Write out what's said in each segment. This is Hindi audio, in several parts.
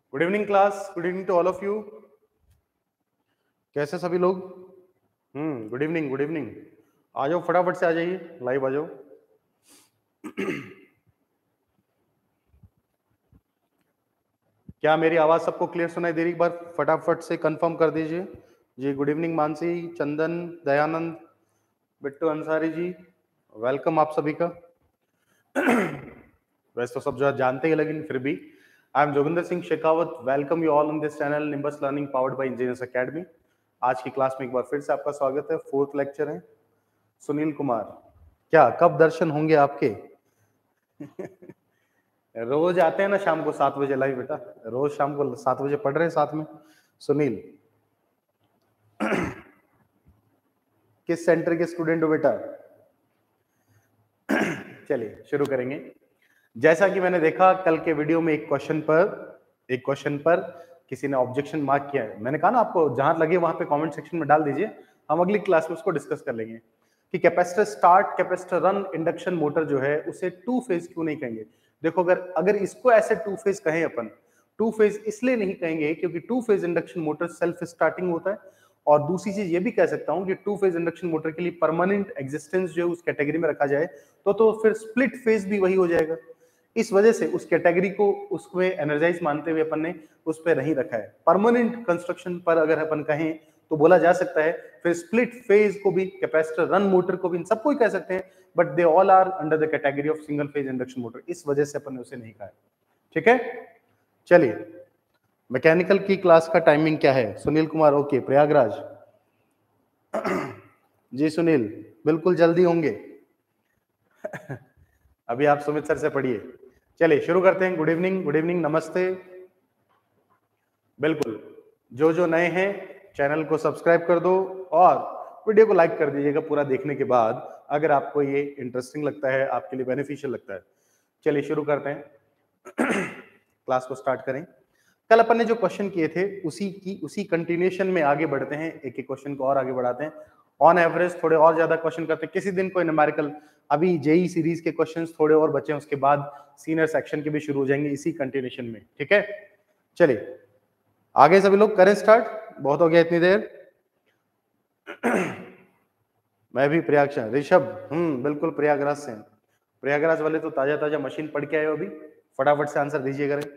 Good evening class, good evening to all of you. कैसे सभी लोग? Good evening, good evening. आ जाओ, फटाफट से आ जाइए, लाइव आ जाओ। क्या मेरी आवाज सबको क्लियर सुनाई दे रही? एक बार फटाफट से कंफर्म कर दीजिए जी। Good evening Mansi, Chandan, Dayanand, Bittu Ansari ji, welcome आप सभी का। वैसे तो सब जो जानते ही, लेकिन फिर भी I am Joginder Singh Shekhawat, welcome you all on this channel Nimbus learning powered by engineers academy. आज की क्लास में एक बार फिर से आपका स्वागत है। फोर्थ लेक्चर है। सुनील कुमार, क्या कब दर्शन होंगे आपके? रोज आते हैं ना शाम को 7 बजे लाइव बेटा, रोज शाम को 7 बजे पढ़ रहे हैं साथ में। सुनील, किस सेंटर के स्टूडेंट हो बेटा? चलिए शुरू करेंगे। जैसा कि मैंने देखा कल के वीडियो में एक क्वेश्चन पर किसी ने ऑब्जेक्शन मार्क किया है। मैंने कहा ना आपको, जहां लगे वहां पे कमेंट सेक्शन में डाल दीजिए, हम अगली क्लास में उसको डिस्कस कर लेंगे कि capacitor start, capacitor run induction motor जो है उसे टू फेज क्यों नहीं कहेंगे। देखो, अगर इसको ऐसे टू फेज कहें अपन, टू फेज इसलिए नहीं कहेंगे क्योंकि two phase induction motor self starting होता है। और दूसरी चीज ये भी कह सकता हूं कि टू फेज इंडक्शन मोटर के लिए परमानेंट एग्जिस्टेंस जो उस कैटेगरी में रखा जाए तो फिर स्प्लिट फेज भी वही हो जाएगा। इस वजह से उस कैटेगरी को उसमें एनर्जाइज मानते हुए अपन ने उस पर नहीं रखा है। परमानेंट कंस्ट्रक्शन पर अगर अपन कहें तो बोला जा सकता है। फिर स्प्लिट फेज को भी, कैपेसिटर रन मोटर को भी, इन सबको ही कह सकते हैं, but they all are under the category of single phase induction motor. इस वजह से अपन ने उसे नहीं कहा है। ठीक है, चलिए। मैकेनिकल की क्लास का टाइमिंग क्या है? सुनील कुमार, ओके, प्रयागराज। जी सुनील, बिल्कुल जल्दी होंगे। अभी आप सुमित सर से पढ़िए। चलिए शुरू करते हैं। गुड इवनिंग, गुड इवनिंग, नमस्ते। बिल्कुल, जो नए हैं चैनल को सब्सक्राइब कर दो और वीडियो को लाइक कर दीजिएगा पूरा देखने के बाद, अगर आपको ये इंटरेस्टिंग लगता है, आपके लिए बेनिफिशियल लगता है। चलिए शुरू करते हैं। क्लास को स्टार्ट करें। कल अपन ने जो क्वेश्चन किए थे उसी कंटिन्यूएशन में आगे बढ़ते हैं। एक एक क्वेश्चन को और आगे बढ़ाते हैं। ऑन एवरेज थोड़े और ज्यादा क्वेश्चन करते हैं। किसी दिन कोई न्यूमेरिकल, अभी जेई सीरीज के क्वेश्चंस थोड़े और बचे हैं, उसके बाद सीनियर सेक्शन के भी शुरू हो जाएंगे इसी कंटिन्यूएशन में। ठीक है, चलिए आगे सभी लोग करें स्टार्ट। बहुत हो गया इतनी देर। मैं भी प्रयाग से, ऋषभ, बिल्कुल प्रयागराज से। प्रयागराज वाले तो ताजा ताजा मशीन पढ़ के आए हो अभी, फटाफट से आंसर दीजिए करें।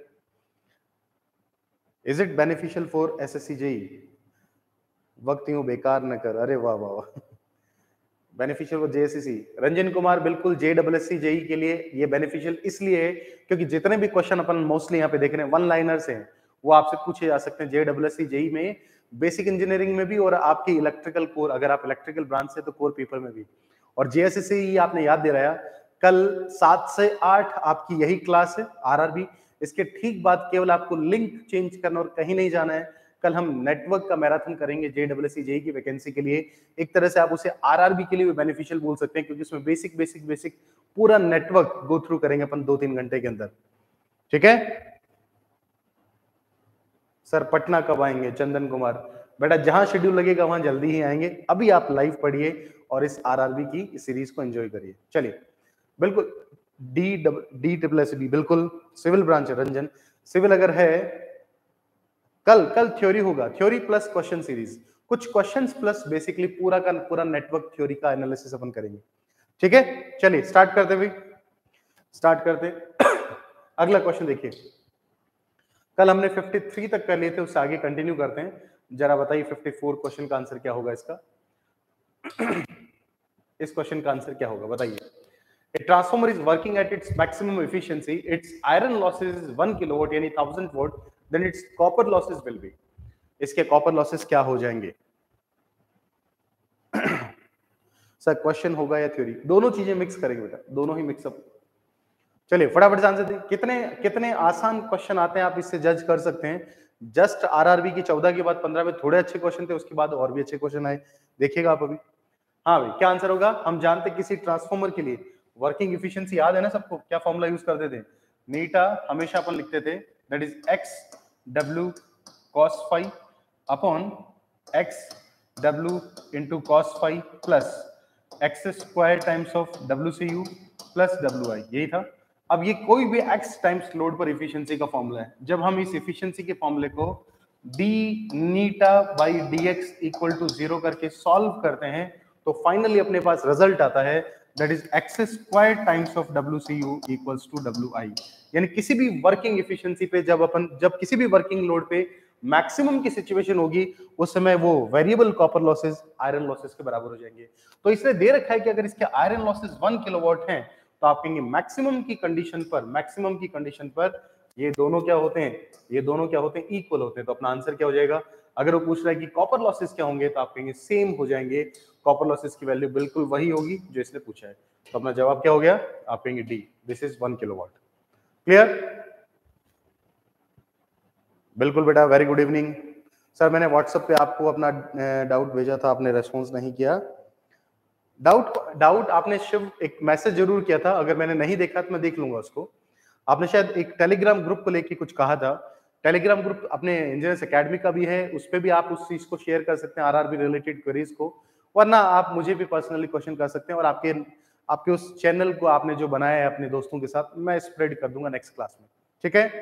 Is it beneficial for SSC JE? वक्त यूं बेकार न कर। अरे वाह वाह वाह। Beneficial for JSSC. Ranjan Kumar, बिल्कुल जेडब्ल्यूएससी जेई के लिए ये बेनिफिशियल इसलिए है क्योंकि जितने भी क्वेश्चन अपन मोस्टली यहाँ पे देख रहे हैं वन लाइनर्स हैं, वो आपसे पूछे जा सकते हैं जेडब्ल्यूएससी जेई में, बेसिक इंजीनियरिंग में भी, और आपकी इलेक्ट्रिकल कोर, अगर आप इलेक्ट्रिकल ब्रांच से तो कोर पेपर में भी। और जेएससी आपने याद दिलाया, कल 7 से 8 आपकी यही क्लास है आरआरबी। इसके ठीक बाद केवल आपको लिंक चेंज करना और कहीं नहीं जाना है। कल हम नेटवर्क का मैराथन करेंगे जेडब्ल्यूएससी जेई की वैकेंसी के लिए। एक तरह से आप उसे आरआरबी के लिए भी बेनिफिशियल बोल सकते हैं क्योंकि उसमें बेसिक पूरा नेटवर्क गो थ्रू करेंगे अपन 2-3 घंटे के अंदर। ठीक है सर, पटना कब आएंगे? चंदन कुमार, बेटा जहां शेड्यूल लगेगा वहां जल्दी ही आएंगे। अभी आप लाइव पढ़िए और इस आरआरबी की सीरीज को एंजॉय करिए। चलिए, बिल्कुल डी ट्रिपल एस बी, बिल्कुल सिविल ब्रांच है रंजन। सिविल अगर है, कल थ्योरी होगा, थ्योरी प्लस क्वेश्चन सीरीज, कुछ क्वेश्चंस प्लस बेसिकली पूरा का पूरा नेटवर्क थ्योरी का एनालिसिस अपन करेंगे। ठीक है, चलिए स्टार्ट करते भी, स्टार्ट करते। अगला क्वेश्चन देखिए, कल हमने 53 तक कर लिए थे, उससे आगे कंटिन्यू करते हैं। जरा बताइए 54 क्वेश्चन का आंसर क्या होगा इसका? इस क्वेश्चन का आंसर क्या होगा बताइए? A transformer is working at its maximum efficiency. Its iron losses is 1 kilowatt यानी 1000 volt, then its copper losses will be. इसके कॉपर लॉसेस क्या हो जाएंगे? सर क्वेश्चन होगा या थ्योरी? दोनों चीजें मिक्स करेंगे बेटा, दोनों ही मिक्सअप। चलिए फटाफट से आंसर दीजिए। कितने आसान क्वेश्चन आते हैं आप इससे जज कर सकते हैं। जस्ट आरआरबी की 14 के बाद 15 में थोड़े अच्छे क्वेश्चन थे, उसके बाद और भी अच्छे क्वेश्चन आए, देखिएगा आप अभी। हाँ भाई, क्या आंसर होगा? हम जानते किसी ट्रांसफॉर्मर के लिए वर्किंग एफिशिएंसी याद है ना सबको? क्या फॉर्मूला यूज करते थे? नीटा हमेशा अपन लिखते थे, that is X W cos phi upon X W into cos phi plus X square times of W C U plus W I, यही था। अब ये कोई भी x टाइम्स लोड पर इफिशियंसी का फॉर्मूला है। जब हम इस इफिशियंसी के फॉर्मूले को d eta by dx equal to 0 करके सॉल्व करते हैं तो फाइनली अपने पास रिजल्ट आता है that is x square times of WCU equals to WI। यानी किसी भी वर्किंग इफिशियंसी पे जब किसी भी वर्किंग लोड पे मैक्सिमम की सिचुएशन होगी उस समय वो variable copper losses iron losses के बराबर हो जाएंगे। तो इसलिए दे रखा है कि अगर इसके आयरन लॉसेस 1 किलोवाट हैं तो आप कहेंगे मैक्सिमम की कंडीशन पर ये दोनों क्या होते हैं इक्वल होते हैं। तो अपना आंसर क्या हो जाएगा? अगर वो पूछ रहा है कि कॉपर लॉसेस क्या होंगे तो आप कहेंगे सेम हो जाएंगे, कॉपर लॉसेस की वैल्यू बिल्कुल वही होगी जो इसने पूछा है। तो अपना जवाब क्या हो गया? आप कहेंगे D, this is 1 kilowatt. Clear? बिल्कुल बेटा, वेरी गुड इवनिंग। सर मैंने व्हाट्सएप पे आपको अपना डाउट भेजा था, आपने रेस्पॉन्स नहीं किया। डाउट आपने शिव एक मैसेज जरूर किया था, अगर मैंने नहीं देखा तो मैं देख लूंगा उसको। आपने शायद एक टेलीग्राम ग्रुप को लेके कुछ कहा था। टेलीग्राम ग्रुप अपने इंजीनियर्स एकेडमी का भी है, उस पर भी आप उस चीज को शेयर कर सकते हैं, आरआरबी रिलेटेड क्वेरीज को, वरना आप मुझे भी पर्सनली क्वेश्चन कर सकते हैं और आपके उस चैनल को आपने जो बनाया है अपने दोस्तों के साथ मैं स्प्रेड कर दूंगा नेक्स्ट क्लास में। ठीक है?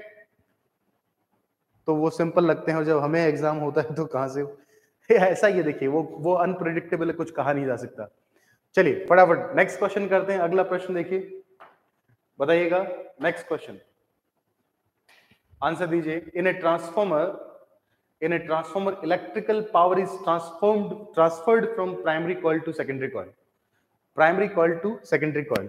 तो वो सिंपल लगते हैं और जब हमें एग्जाम होता है तो कहां से ऐसा ही है। देखिए वो अनप्रेडिक्टेबल है, कुछ कहा नहीं जा सकता। चलिए फटाफट नेक्स्ट क्वेश्चन करते हैं। अगला प्रश्न देखिए, बताइएगा नेक्स्ट क्वेश्चन, आंसर दीजिए। In a transformer electrical power is transferred from primary coil to secondary coil.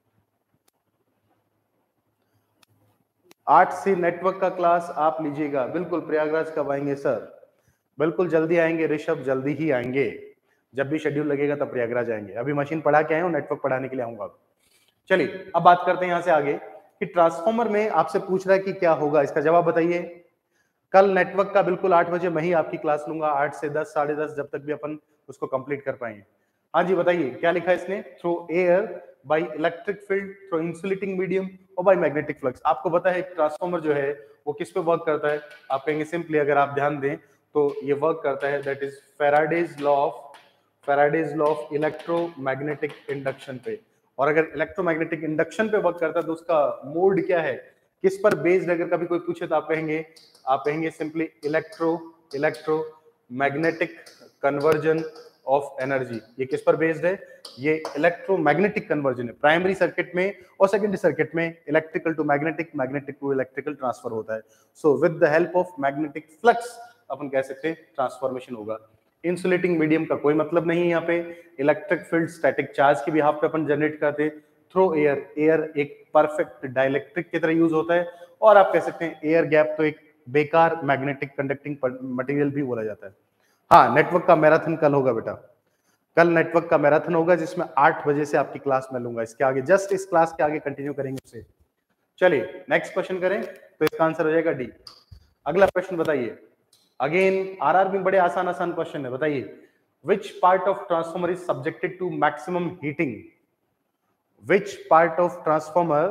8 से नेटवर्क का क्लास आप लीजिएगा। बिल्कुल प्रयागराज कब आएंगे सर? बिल्कुल जल्दी आएंगे ऋषभ, जल्दी ही आएंगे। जब भी शेड्यूल लगेगा तब प्रयागराज आएंगे। अभी मशीन पढ़ा के आए हो, नेटवर्क पढ़ाने के लिए आऊंगा। चलिए अब बात करते हैं यहां से आगे कि ट्रांसफॉर्मर में आपसे पूछ रहा है कि क्या होगा, इसका जवाब बताइए। कल नेटवर्क का बिल्कुल 8 बजे मैं ही आपकी क्लास लूंगा, 8 से 10 साढ़े 10, जब तक भी अपन उसको कंप्लीट कर पाएंगे। हाँ जी बताइए क्या लिखा है इसने? Through air by electric field through insulating medium और बाय मैग्नेटिक फ्लक्स। आपको पता है ट्रांसफॉर्मर जो है वो किस पे वर्क करता है? आप कहेंगे सिंपली, अगर आप ध्यान दें तो ये वर्क करता है that is Faraday's law of electromagnetic induction पे। और अगर इलेक्ट्रोमैग्नेटिक इंडक्शन पे वर्क करता है तो उसका मोड क्या है, किस पर बेस्ड? अगर कभी कोई पूछे तो आप कहेंगे simply electromagnetic conversion of energy. ये किस पर बेस्ड है? ये इलेक्ट्रोमैग्नेटिक कन्वर्जन है। प्राइमरी सर्किट में और सेकेंडरी सर्किट में electrical to magnetic, magnetic to electrical transfer होता है। So with the help of magnetic flux अपन कह सकते हैं ट्रांसफॉर्मेशन होगा। इंसुलेटिंग मीडियम का कोई मतलब नहीं है यहाँ पे। इलेक्ट्रिक फील्ड स्टैटिक चार्ज के बिहाफ पे अपन जनरेट करते हैं थ्रू एयर एक परफेक्ट डाइलेक्ट्रिक की तरह यूज होता है। और आप कह सकते हैं एयर गैप तो एक बेकार मैग्नेटिक कंडक्टिंग मटेरियल भी बोला जाता है। हाँ, नेटवर्क का मैराथन कल होगा बेटा, कल नेटवर्क का मैराथन होगा जिसमें 8 बजे से आपकी क्लास में लूंगा। इसके आगे जस्ट इस क्लास के आगे कंटिन्यू करेंगे उसे। चलिए नेक्स्ट क्वेश्चन करें तो इसका आंसर हो जाएगा डी। अगला प्रश्न बताइए, अगेन आरआरबी में बड़े आसान क्वेश्चन है। बताइए which part of transformer is subjected to maximum heating? which part of transformer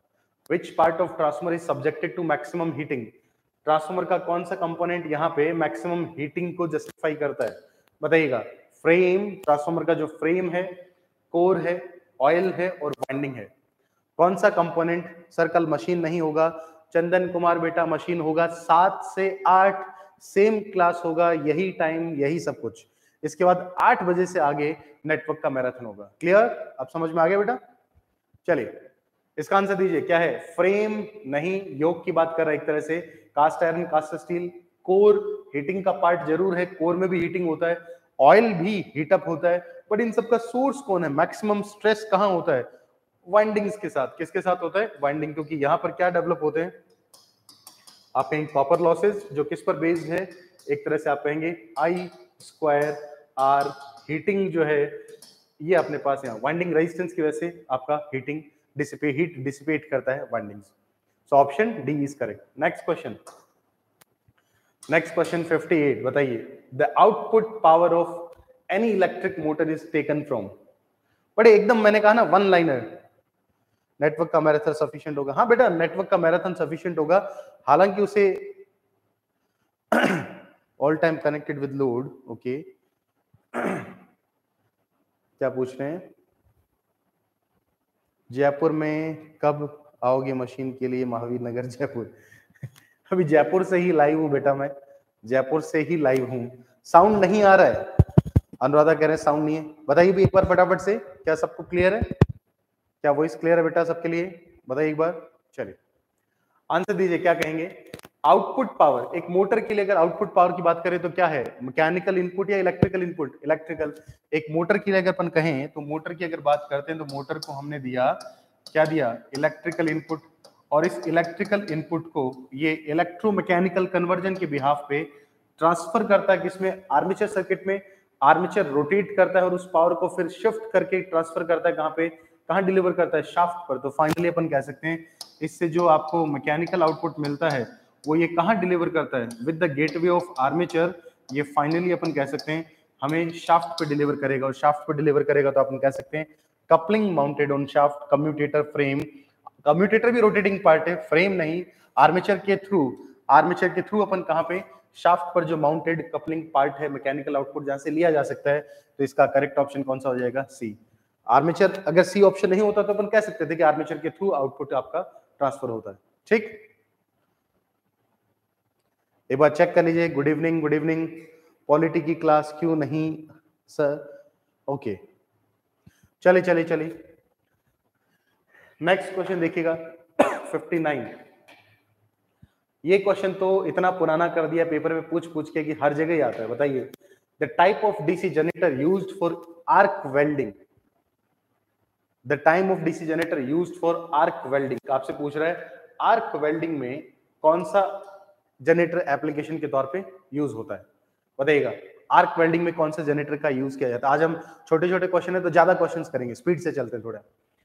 is subjected to maximum heating? Transformer का कौन सा कंपोनेंट यहाँ पे मैक्सिमम हीटिंग को जस्टिफाई करता है? बताइएगा। फ्रेम, ट्रांसफॉर्मर का जो फ्रेम है, कोर है, ऑयल है और वाइंडिंग है। कौन सा कंपोनेंट? सर कल मशीन नहीं होगा। चंदन कुमार बेटा मशीन होगा 7 से 8, सेम क्लास होगा, यही टाइम, यही सब कुछ। इसके बाद 8 बजे से आगे नेटवर्क का मैराथन होगा। क्लियर? अब समझ में आ गया बेटा? चलिए इसका आंसर दीजिए क्या है? फ्रेम नहीं, योग की बात कर रहा है एक तरह से। Cast iron, cast steel. Core, heating का पार्ट जरूर है, कोर में भी हीटिंग होता है, ऑयल भी हीटअप होता है, बट इन सबका सोर्स कौन है? मैक्सिमम स्ट्रेस कहां होता है? वाइंडिंग्स के साथ। किसके साथ होता है? वाइंडिंग। क्योंकि यहां पर क्या डेवलप होते हैं? आप कहेंगे कॉपर लॉसेस, जो किस पर बेस्ड है? एक तरह से आप कहेंगे आई स्क्वायर आर। हीटिंग जो है ये अपने पास यहाँ वाइंडिंग रेजिस्टेंस की वजह से आपका हीट डिसिपेट करता है windings. So option D is correct. Next question 58 बताइए, the output power of any electric motor is taken from. बड़े एकदम मैंने कहा ना वन लाइनर, नेटवर्क का मैराथन सफिशिएंट होगा। हाँ बेटा नेटवर्क का मैराथन सफिशिएंट होगा, हालांकि उसे all time connected with load. Okay क्या पूछ रहे हैं? जयपुर में कब आओगे मशीन के लिए महावीर नगर जयपुर? अभी जयपुर से ही लाइव हूँ बेटा, मैं जयपुर से ही लाइव हूँ। साउंड नहीं आ रहा है, अनुराधा कह रहे हैं साउंड नहीं है। बताइए भी एक बार फटाफट से, क्या सबको क्लियर है? क्या वॉइस क्लियर है बेटा सबके लिए? बताइए एक बार। चलिए आंसर दीजिए, क्या कहेंगे? आउटपुट पावर, एक मोटर के लिए अगर आउटपुट पावर की बात करें तो क्या है? मैकेनिकल इनपुट या इलेक्ट्रिकल इनपुट? इलेक्ट्रिकल। एक मोटर की अगर अपन कहें तो मोटर की अगर बात करते हैं तो मोटर को हमने दिया, क्या दिया? Electrical input. और इस इलेक्ट्रिकल इनपुट को ये इलेक्ट्रोमैकेनिकल कन्वर्जन के बिहाफ पे ट्रांसफर करता है किसमें? आर्मेचर सर्किट में। आर्मेचर रोटेट करता है और उस पावर को फिर शिफ्ट करके ट्रांसफर करता है कहां पे? कहां डिलीवर करता है? शाफ्ट पर। तो फाइनली अपन कह सकते हैं इससे जो आपको मैकेनिकल आउटपुट मिलता है वो ये कहां डिलीवर करता है? With the gateway of armature. ये फाइनली अपन कह सकते हैं हमें शाफ्ट पे डिलीवर करेगा, और शाफ्ट पे डिलीवर करेगा तो अपन कह सकते हैं coupling mounted on shaft, commutator frame. Commutator भी रोटेटिंग पार्ट है, फ्रेम नहीं। आर्मेचर के थ्रू अपन कहां पे? शाफ्ट पर जो माउंटेड कपलिंग पार्ट है, मैकेनिकल आउटपुट जहां से लिया जा सकता है। तो इसका करेक्ट ऑप्शन कौन सा हो जाएगा? सी। आर्मेचर, अगर सी ऑप्शन नहीं होता तो अपन कह सकते थे कि आर्मेचर के थ्रू आउटपुट आपका ट्रांसफर होता है। ठीक, एक बार चेक कर लीजिए। Good evening, good evening. Polity की क्लास क्यों नहीं सर? ओके, चलिए चलिए चलिए नेक्स्ट क्वेश्चन देखिएगा 59। ये क्वेश्चन तो इतना पुराना कर दिया पेपर में पूछ पूछ के कि हर जगह ही आता है। बताइए, the type of DC generator used for arc welding. The time of DC generator used for arc welding. आपसे पूछ रहा है आर्क वेल्डिंग में कौन सा जनरेटर एप्लीकेशन के तौर पे यूज होता है? बताइएगा, आर्क वेल्डिंग में कौन सा जनरेटर का यूज किया जाता है? आज हम छोटे छोटे क्वेश्चन है तो ज्यादा क्वेश्चंस करेंगे, स्पीड से चलते हैं थोड़ा।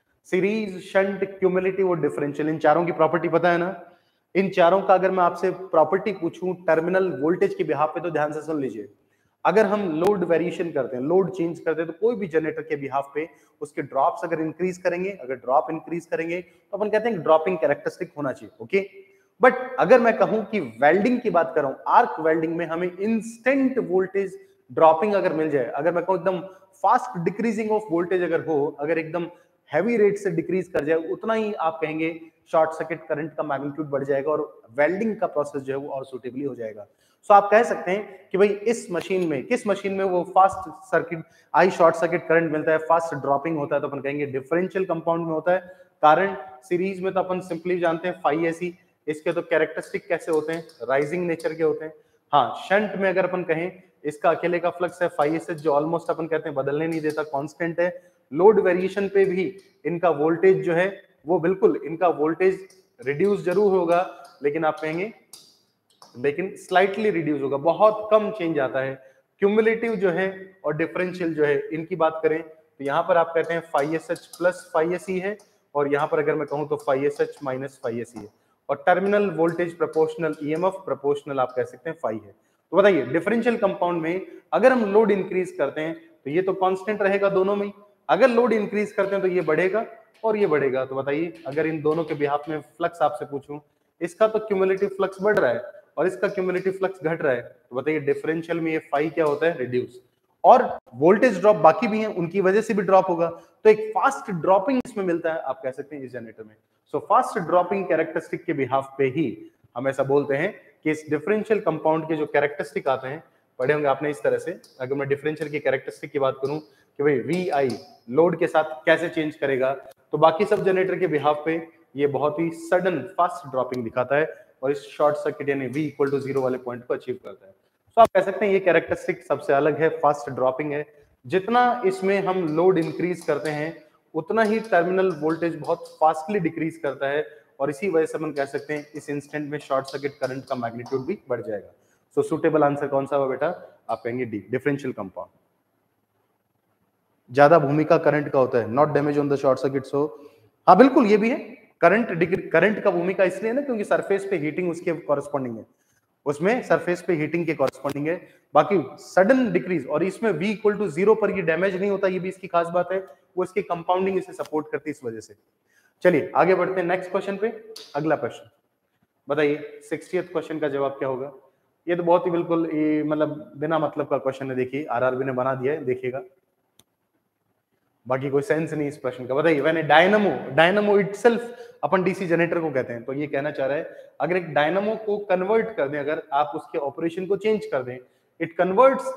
सीरीज, शंट, क्यूमुलेटिव और डिफरेंशियल, इन चारों की प्रॉपर्टी पता है ना? इन चारों का अगर मैं आपसे प्रॉपर्टी पूछूं टर्मिनल वोल्टेज के बिहाफ पे तो ध्यान से सुन लीजिए। अगर हम लोड वेरिएशन करते हैं, लोड चेंज करते हैं, तो कोई भी जनरेटर के बिहाफ पे उसके ड्रॉप्स अगर इंक्रीज करेंगे, अगर ड्रॉप इंक्रीज करेंगे तो अपन कहते हैं ड्रॉपिंग कैरेक्टरिस्टिक होना चाहिए। ओके, बट अगर मैं कहूं कि वेल्डिंग की बात कर रहा हूं, आर्क वेल्डिंग में हमें इंस्टेंट वोल्टेज ड्रॉपिंग अगर मिल जाए, अगर मैं कहूं एकदम फास्ट डिक्रीजिंग ऑफ वोल्टेज अगर हो, अगर एकदम हैवी रेट से डिक्रीज कर जाए, उतना ही आप कहेंगे शॉर्ट सर्किट करंट का मैग्नीट्यूड बढ़ जाएगा और वेल्डिंग का प्रोसेस जो है वो और सुटेबली हो जाएगा। सो आप कह सकते हैं कि भाई इस मशीन में, किस मशीन में वो फास्ट सर्किट आई शॉर्ट सर्किट करंट मिलता है, फास्ट ड्रॉपिंग होता है, तो अपन कहेंगे डिफरेंशियल कंपाउंड में होता है। कारण सीरीज में तो अपन सिंपली जानते हैं फाई एसी, इसके तो कैरेक्टरिस्टिक कैसे होते हैं? राइजिंग नेचर के होते हैं। हाँ, शंट में अगर अपन कहें इसका अकेले का फ्लक्स है फाई एस जो ऑलमोस्ट अपन कहते हैं बदलने नहीं देता, कांस्टेंट है। लोड वेरिएशन पे भी इनका वोल्टेज जो है वो बिल्कुल, इनका वोल्टेज रिड्यूस जरूर होगा, लेकिन आप कहेंगे लेकिन स्लाइटली रिड्यूस होगा, बहुत कम चेंज आता है। क्यूमुलेटिव जो है और डिफरेंशियल जो है, इनकी बात करें तो यहाँ पर आप कहते हैं phi S H plus phi S E है, और यहाँ पर अगर मैं कहूँ तो phi S H minus phi S E है। और terminal voltage proportional, EMF proportional आप कह सकते हैं फाई है। तो बताइए डिफरेंशियल कंपाउंड में अगर हम लोड इंक्रीज करते हैं तो ये तो कांस्टेंट रहेगा दोनों में, अगर लोड इंक्रीज करते हैं तो ये बढ़ेगा और ये बढ़ेगा। तो बताइए अगर इन दोनों के बिहाफ में फ्लक्स आपसे पूछूं, इसका तो क्यूमुलेटिव फ्लक्स बढ़ रहा है और इसका क्यूमुलेटिव फ्लक्स घट रहा है, तो बताइए डिफरेंशियल में ये फाई क्या होता है? रिड्यूस। और वोल्टेज ड्रॉप बाकी भी हैं, उनकी वजह से भी ड्रॉप होगा, तो एक फास्ट ड्रॉपिंग इसमें मिलता है, आप कह सकते हैं इस जनरेटर में। सो फास्ट ड्रॉपिंग कैरेक्टरिस्टिक के बिहाफ पे ही हम ऐसा बोलते हैं कि इस डिफरेंशियल कंपाउंड के जो कैरेक्टरिस्टिक आते हैं, पढ़े होंगे आपने इस तरह से। अगर मैं डिफरेंशियल की कैरेक्टरिस्टिक की बात करूं कि भाई वी आई लोड के साथ कैसे चेंज करेगा, तो बाकी सब जनरेटर के बिहाफ पे ये बहुत ही सडन फास्ट ड्रॉपिंग दिखाता है और इस शॉर्ट सर्किट यानी V इक्वल टू 0 वाले पॉइंट को अचीव करता है। तो आप कह सकते हैं ये कैरेक्टरिस्टिक सबसे अलग है, फास्ट ड्रॉपिंग है। जितना इसमें हम लोड इंक्रीज करते हैं उतना ही टर्मिनल वोल्टेज बहुत फास्टली डिक्रीज करता है, और इसी वजह से हम कह सकते हैं इस इंस्टेंट में शॉर्ट सर्किट करंट का मैग्नीट्यूड भी बढ़ जाएगा। सो सुटेबल आंसर कौन सा हुआ बेटा? आप कहेंगे डी, डिफरेंशियल कंपाउंड। ज्यादा भूमिका करंट का होता है, not damage on the short circuit. So हाँ बिल्कुल ये भी है, करंट का भूमिका इसलिए ना क्योंकि सरफेस पे हीटिंग उसके कॉरेस्पॉन्डिंग है, उसमें सरफेस पे हीटिंग के कॉरेस्पॉन्डिंग है। बाकी सडन डिक्रीज, और इसमें V इक्वल टू 0 पर ये डैमेज नहीं होता, ये भी इसकी खास बात है, वो इसकी कंपाउंडिंग इसे सपोर्ट करती है इस वजह से। चलिए आगे बढ़ते हैं नेक्स्ट क्वेश्चन पे। अगला प्रश्न बताइए 60th क्वेश्चन का जवाब क्या होगा? ये तो बहुत ही बिल्कुल ये मतलब बिना मतलब का क्वेश्चन है, देखिए आरआरबी ने बना दिया है, देखिएगा। बाकी कोई सेंस नहीं इस प्रश्न का। बताइए, व्हेन ए डायनामो इटसेल्फ अपन डीसी जनरेटर को कहते हैं, तो ये कहना चाह रहा है अगर एक डायनामो को कन्वर्ट कर दें, अगर आप उसके ऑपरेशन को चेंज कर दें, it converts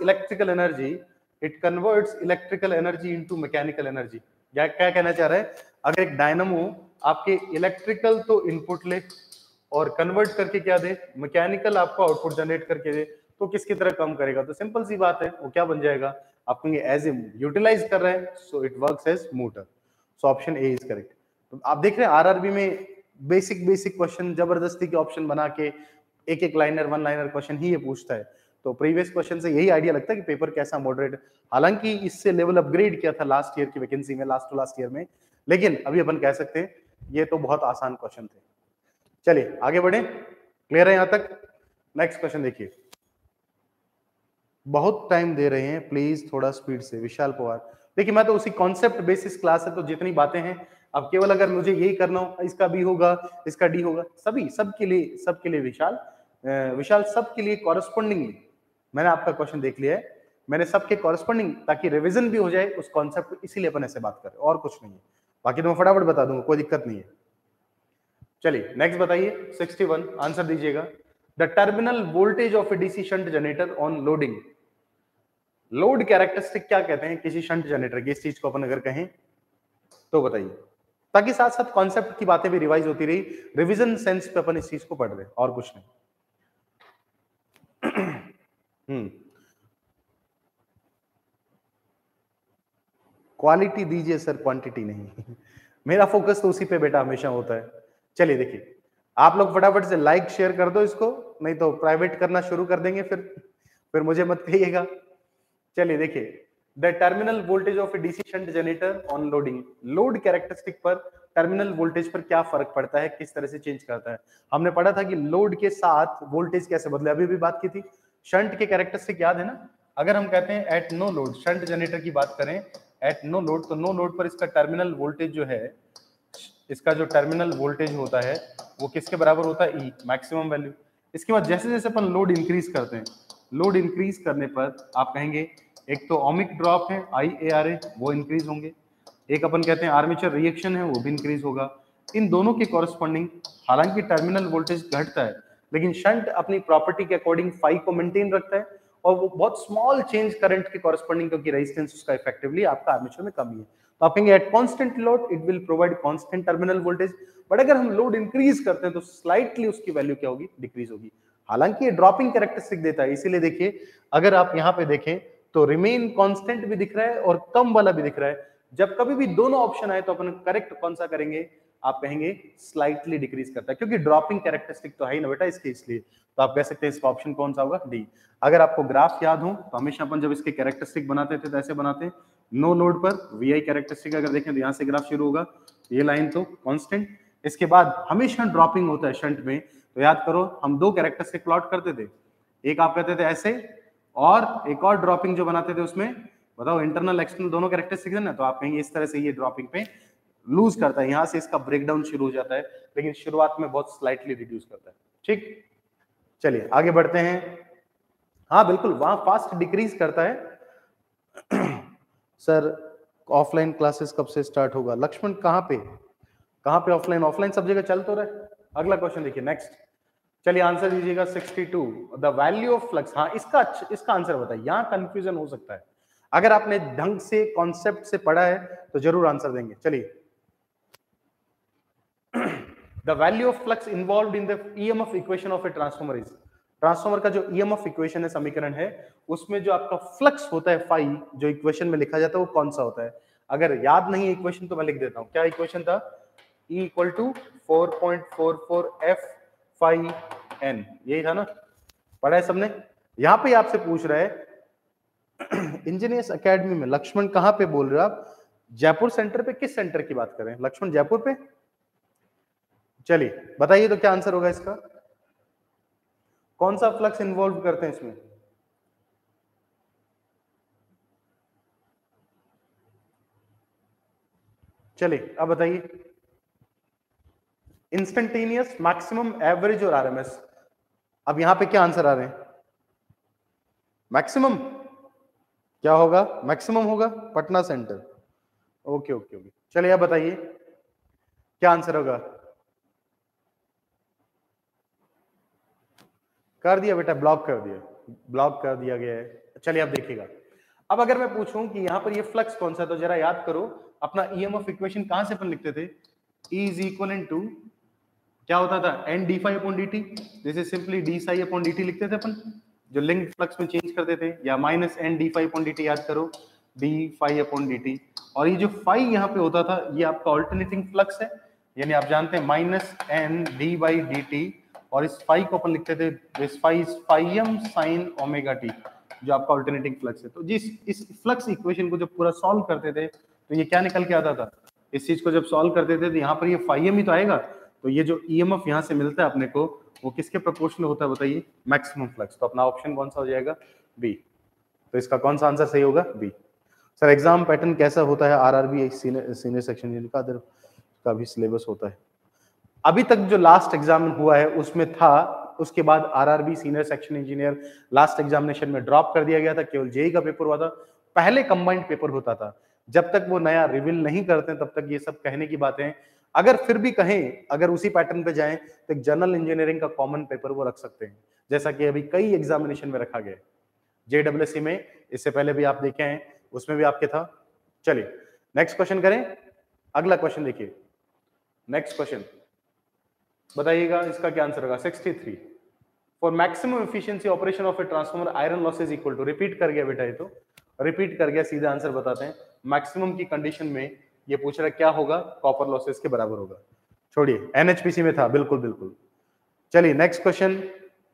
electrical energy into mechanical energy. क्या क्या कहना चाह रहा है, अगर एक डायनामो आपके इलेक्ट्रिकल तो इनपुट ले और कन्वर्ट करके क्या दे, मैकेनिकल आपको आउटपुट जनरेट करके दे, तो किसकी तरह काम करेगा? तो सिंपल सी बात है, वो क्या बन जाएगा, आप कहेंगे एज ए यूटिलाइज कर रहे हैं, so it works as motor. So option A is correct. तो आप देख रहे हैं आरआरबी में बेसिक क्वेश्चन जबरदस्ती के ऑप्शन बना के एक एक लाइनर वन लाइनर क्वेश्चन ही ये पूछता है। तो प्रीवियस क्वेश्चन से यही आइडिया लगता है कि पेपर कैसा मॉडरेट, हालांकि इससे लेवल अपग्रेड किया था लास्ट ईयर की वैकेंसी में, लास्ट टू लास्ट ईयर में, लेकिन अभी अपन कह सकते हैं ये तो बहुत आसान क्वेश्चन थे। चलिए आगे बढ़े, क्लियर है यहां तक? नेक्स्ट क्वेश्चन देखिए, बहुत टाइम दे रहे हैं, प्लीज थोड़ा स्पीड से। विशाल पवार, देखिए मैं तो उसी कॉन्सेप्ट बेसिस क्लास है, तो जितनी बातें हैं अब केवल अगर मुझे यही करना हो, इसका बी होगा, इसका डी होगा, सबके लिए विशाल सबके लिए कॉरेस्पॉन्डिंगली मैंने आपका क्वेश्चन देख लिया है, मैंने सबके कॉरेस्पॉन्डिंग, ताकि रिवीजन भी हो जाए उस कॉन्सेप्ट, इसीलिए अपन ऐसे बात करें, और कुछ नहीं है। बाकी तो मैं फटाफट बता दूंगा, कोई दिक्कत नहीं है। चलिए नेक्स्ट बताइए, 61 आंसर दीजिएगा। The terminal voltage of a DC shunt generator on loading. Load characteristic क्या कहते हैं किसी शंट जनरेटर की, इस चीज को अपन अगर कहें तो बताइए, ताकि साथ साथ कॉन्सेप्ट की बातें भी रिवाइज होती रही, रिवीजन सेंस पे अपन इस चीज को पढ़ रहे, और कुछ नहीं। क्वालिटी दीजिए सर, क्वांटिटी नहीं। मेरा फोकस तो उसी पे बेटा हमेशा होता है। चलिए देखिए, आप लोग फटाफट से लाइक शेयर कर दो इसको, नहीं तो प्राइवेट करना शुरू कर देंगे, फिर मुझे मत कहिएगा। चलिए देखिए, the terminal voltage of a DC shunt generator on loading, load characteristic पर टर्मिनल वोल्टेज पर क्या फर्क पड़ता है, किस तरह से चेंज करता है। हमने पढ़ा था कि लोड के साथ वोल्टेज कैसे बदले, अभी भी बात की थी। शंट के कैरेक्टरिस्टिक याद है ना, अगर हम कहते हैं at no load, shunt generator की बात करें एट नो लोड, तो नो लोड पर इसका टर्मिनल वोल्टेज जो है, इसका जो टर्मिनल वोल्टेज होता है वो किसके बराबर होता है, ई, मैक्सिमम वैल्यू। इसके बाद जैसे जैसे अपन लोड इंक्रीज करते हैं, लोड इंक्रीज करने पर आप कहेंगे एक तो ओमिक ड्रॉप है IARA, वो इंक्रीज होंगे, एक अपन कहते हैं आर्मेचर रिएक्शन है, वो भी इंक्रीज होगा। इन दोनों के कॉरेस्पॉन्डिंग हालांकि टर्मिनल वोल्टेज घटता है, लेकिन शंट अपनी प्रॉपर्टी के अकॉर्डिंग फाई को मेंटेन रखता है, और वो बहुत स्मॉल चेंज करंट के कॉरेस्पॉन्डिंग, क्योंकि रेजिस्टेंस उसका इफेक्टिवली आपका आर्मेचर में कमी है, तो आप कहेंगे at constant load it will provide constant terminal voltage. But अगर हम लोड इंक्रीज करते हैं तो स्लाइटली उसकी वैल्यू क्या होगी, डिक्रीज होगी। हालांकि ये ड्रॉपिंग कैरेक्टरिस्टिक देता है, इसीलिए देखिए अगर आप यहां पे देखें तो रिमेन कांस्टेंट भी दिख रहा है और कम वाला भी दिख रहा है। जब कभी भी दोनों ऑप्शन आए तो अपन करेक्ट कौन सा करेंगे, आप कहेंगे स्लाइटली डिक्रीज करता है, क्योंकि ड्रॉपिंग कैरेक्टरिस्टिक तो है ही ना बेटा इसके, इसलिए तो आप कह सकते हैं इसका ऑप्शन कौन सा होगा, डी। अगर आपको ग्राफ याद हो तो हमेशा अपन जब इसके कैरेक्टरिस्टिक बनाते थे तो ऐसे बनाते हैं, नो लोड पर VI कैरेक्टरिस्टिक अगर देखें तो यहां से ग्राफ शुरू होगा, ये लाइन तो कांस्टेंट, इसके बाद हमेशा ड्रॉपिंग होता है शंट में, तो याद करो हम दो कैरेक्टरिस्टिक प्लॉट करते थे, एक आप कहते थे ऐसे, और एक और ड्रॉपिंग जो बनाते थे उसमें बताओ इंटरनल एक्सटर्नल दोनों कैरेक्टरिस्टिक है ना, तो आप कहेंगे इस तरह से ये ड्रॉपिंग पे लूज करता है, यहां से इसका ब्रेकडाउन शुरू हो जाता है, लेकिन शुरुआत में बहुत स्लाइटली रिड्यूस करता है। ठीक, चलिए आगे बढ़ते हैं। हाँ बिल्कुल, वहां फास्ट डिक्रीज करता है। सर ऑफलाइन क्लासेस कब से स्टार्ट होगा? लक्ष्मण कहाँ पे ऑफलाइन? ऑफलाइन सब जगह चल तो रहा है। अगला क्वेश्चन देखिए, नेक्स्ट। चलिए आंसर दीजिएगा 62, द वैल्यू ऑफ फ्लक्स। हाँ इसका आंसर बताइए, यहां कंफ्यूजन हो सकता है, अगर आपने ढंग से कॉन्सेप्ट से पढ़ा है तो जरूर आंसर देंगे। चलिए, the value of flux involved in the EMF equation of a transformer is. Transformer का जो EMF इक्वेशन है, समीकरण है, उसमें जो आपका फ्लक्स होता है फाई, जो इक्वेशन में लिखा जाता है वो कौन सा होता है? अगर याद नहीं है इक्वेशन तो मैं लिख देता हूं, क्या इक्वेशन था? E equal to 4.44 F phi N, यही था ना, पढ़ा है सबने? यहां पे आपसे पूछ रहा है इंजीनियर्स एकेडमी में, लक्ष्मण कहां पे बोल रहे हो आप? जयपुर सेंटर पे? किस सेंटर की बात कर रहे हैं लक्ष्मण, जयपुर पे? चलिए बताइए तो क्या आंसर होगा इसका, कौन सा फ्लक्स इन्वॉल्व करते हैं इसमें? चलिए अब बताइए, इंस्टेंटेनियस, मैक्सिमम, एवरेज और आरएमएस। अब यहां पे क्या आंसर आ रहे हैं? मैक्सिमम क्या होगा? मैक्सिमम होगा Patna center. Okay okay okay, चलिए आप बताइए क्या आंसर होगा। कर दिया बेटा, ब्लॉक कर दिया, ब्लॉक कर दिया गया है। चलिए आप देखिएगा, अब अगर मैं पूछूं कि यहाँ पर ये फ्लक्स कौन सा है, तो जरा याद करो अपना ईएमएफ इक्वेशन कहां से अपन लिखते थे, E इज इक्वल टू क्या होता था, N D phi upon D T, this is simply D psi upon D T लिखते थे अपन, जो लिंक फ्लक्स में चेंज करते थे, या minus N D phi upon D T, याद करो D phi upon D T. और ये जो फाई यहाँ पे होता था ये आपका ऑल्टरनेटिंग फ्लक्स है, यानी आप जानते हैं minus N D by D T, और इस फाई को अपन लिखते थे this phi is phi m sine omega T, जो आपका ऑल्टरनेटिंग फ्लक्स है। तो जिस इस फ्लक्स इक्वेशन को जब पूरा सॉल्व करते थे तो ये क्या निकल के आता था, इस चीज को जब सॉल्व करते थे तो यहाँ पर ये फाइम ही तो आएगा, तो ये जो ईएमएफ यहाँ से मिलता है अपने को वो किसके प्रोपोर्शनल होता है बताइए, मैक्सिमम फ्लक्स। तो अपना ऑप्शन कौन सा हो जाएगा, बी। तो इसका कौन सा आंसर सही होगा, बी। सर एग्जाम पैटर्न कैसा होता है, आरआरबी सीनियर सेक्शन जिनका का भी सिलेबस होता है, अभी तक जो लास्ट एग्जाम हुआ है उसमें था, उसके बाद RRB senior section engineer last examination में ड्रॉप कर दिया गया था, केवल जेई का पेपर हुआ था, पहले कंबाइंड पेपर होता था। जब तक वो नया रिवील नहीं करते तब तक ये सब कहने की बातें, अगर फिर भी कहें, अगर उसी पैटर्न पे जाएं तो एक जनरल इंजीनियरिंग का कॉमन पेपर वो रख सकते हैं, जैसा कि अभी कई एग्जामिनेशन में रखा गया है। जेडब्ल्यूएससी में इससे पहले भी आप देखे हैं, उसमें भी आपके था। चलिए नेक्स्ट क्वेश्चन करें, अगला क्वेश्चन देखिए, नेक्स्ट क्वेश्चन बताइएगा इसका क्या आंसर होगा, 63 for maximum efficiency operation of a transformer iron loss is equal to, repeat कर गया बेटा, ये तो रिपीट कर गया, सीधा आंसर बताते हैं, मैक्सिमम की कंडीशन में ये पूछ रहा है क्या होगा, कॉपर लॉसेस के बराबर होगा, छोड़िए एनएचपीसी में था, बिल्कुल बिल्कुल। चलिए नेक्स्ट क्वेश्चन,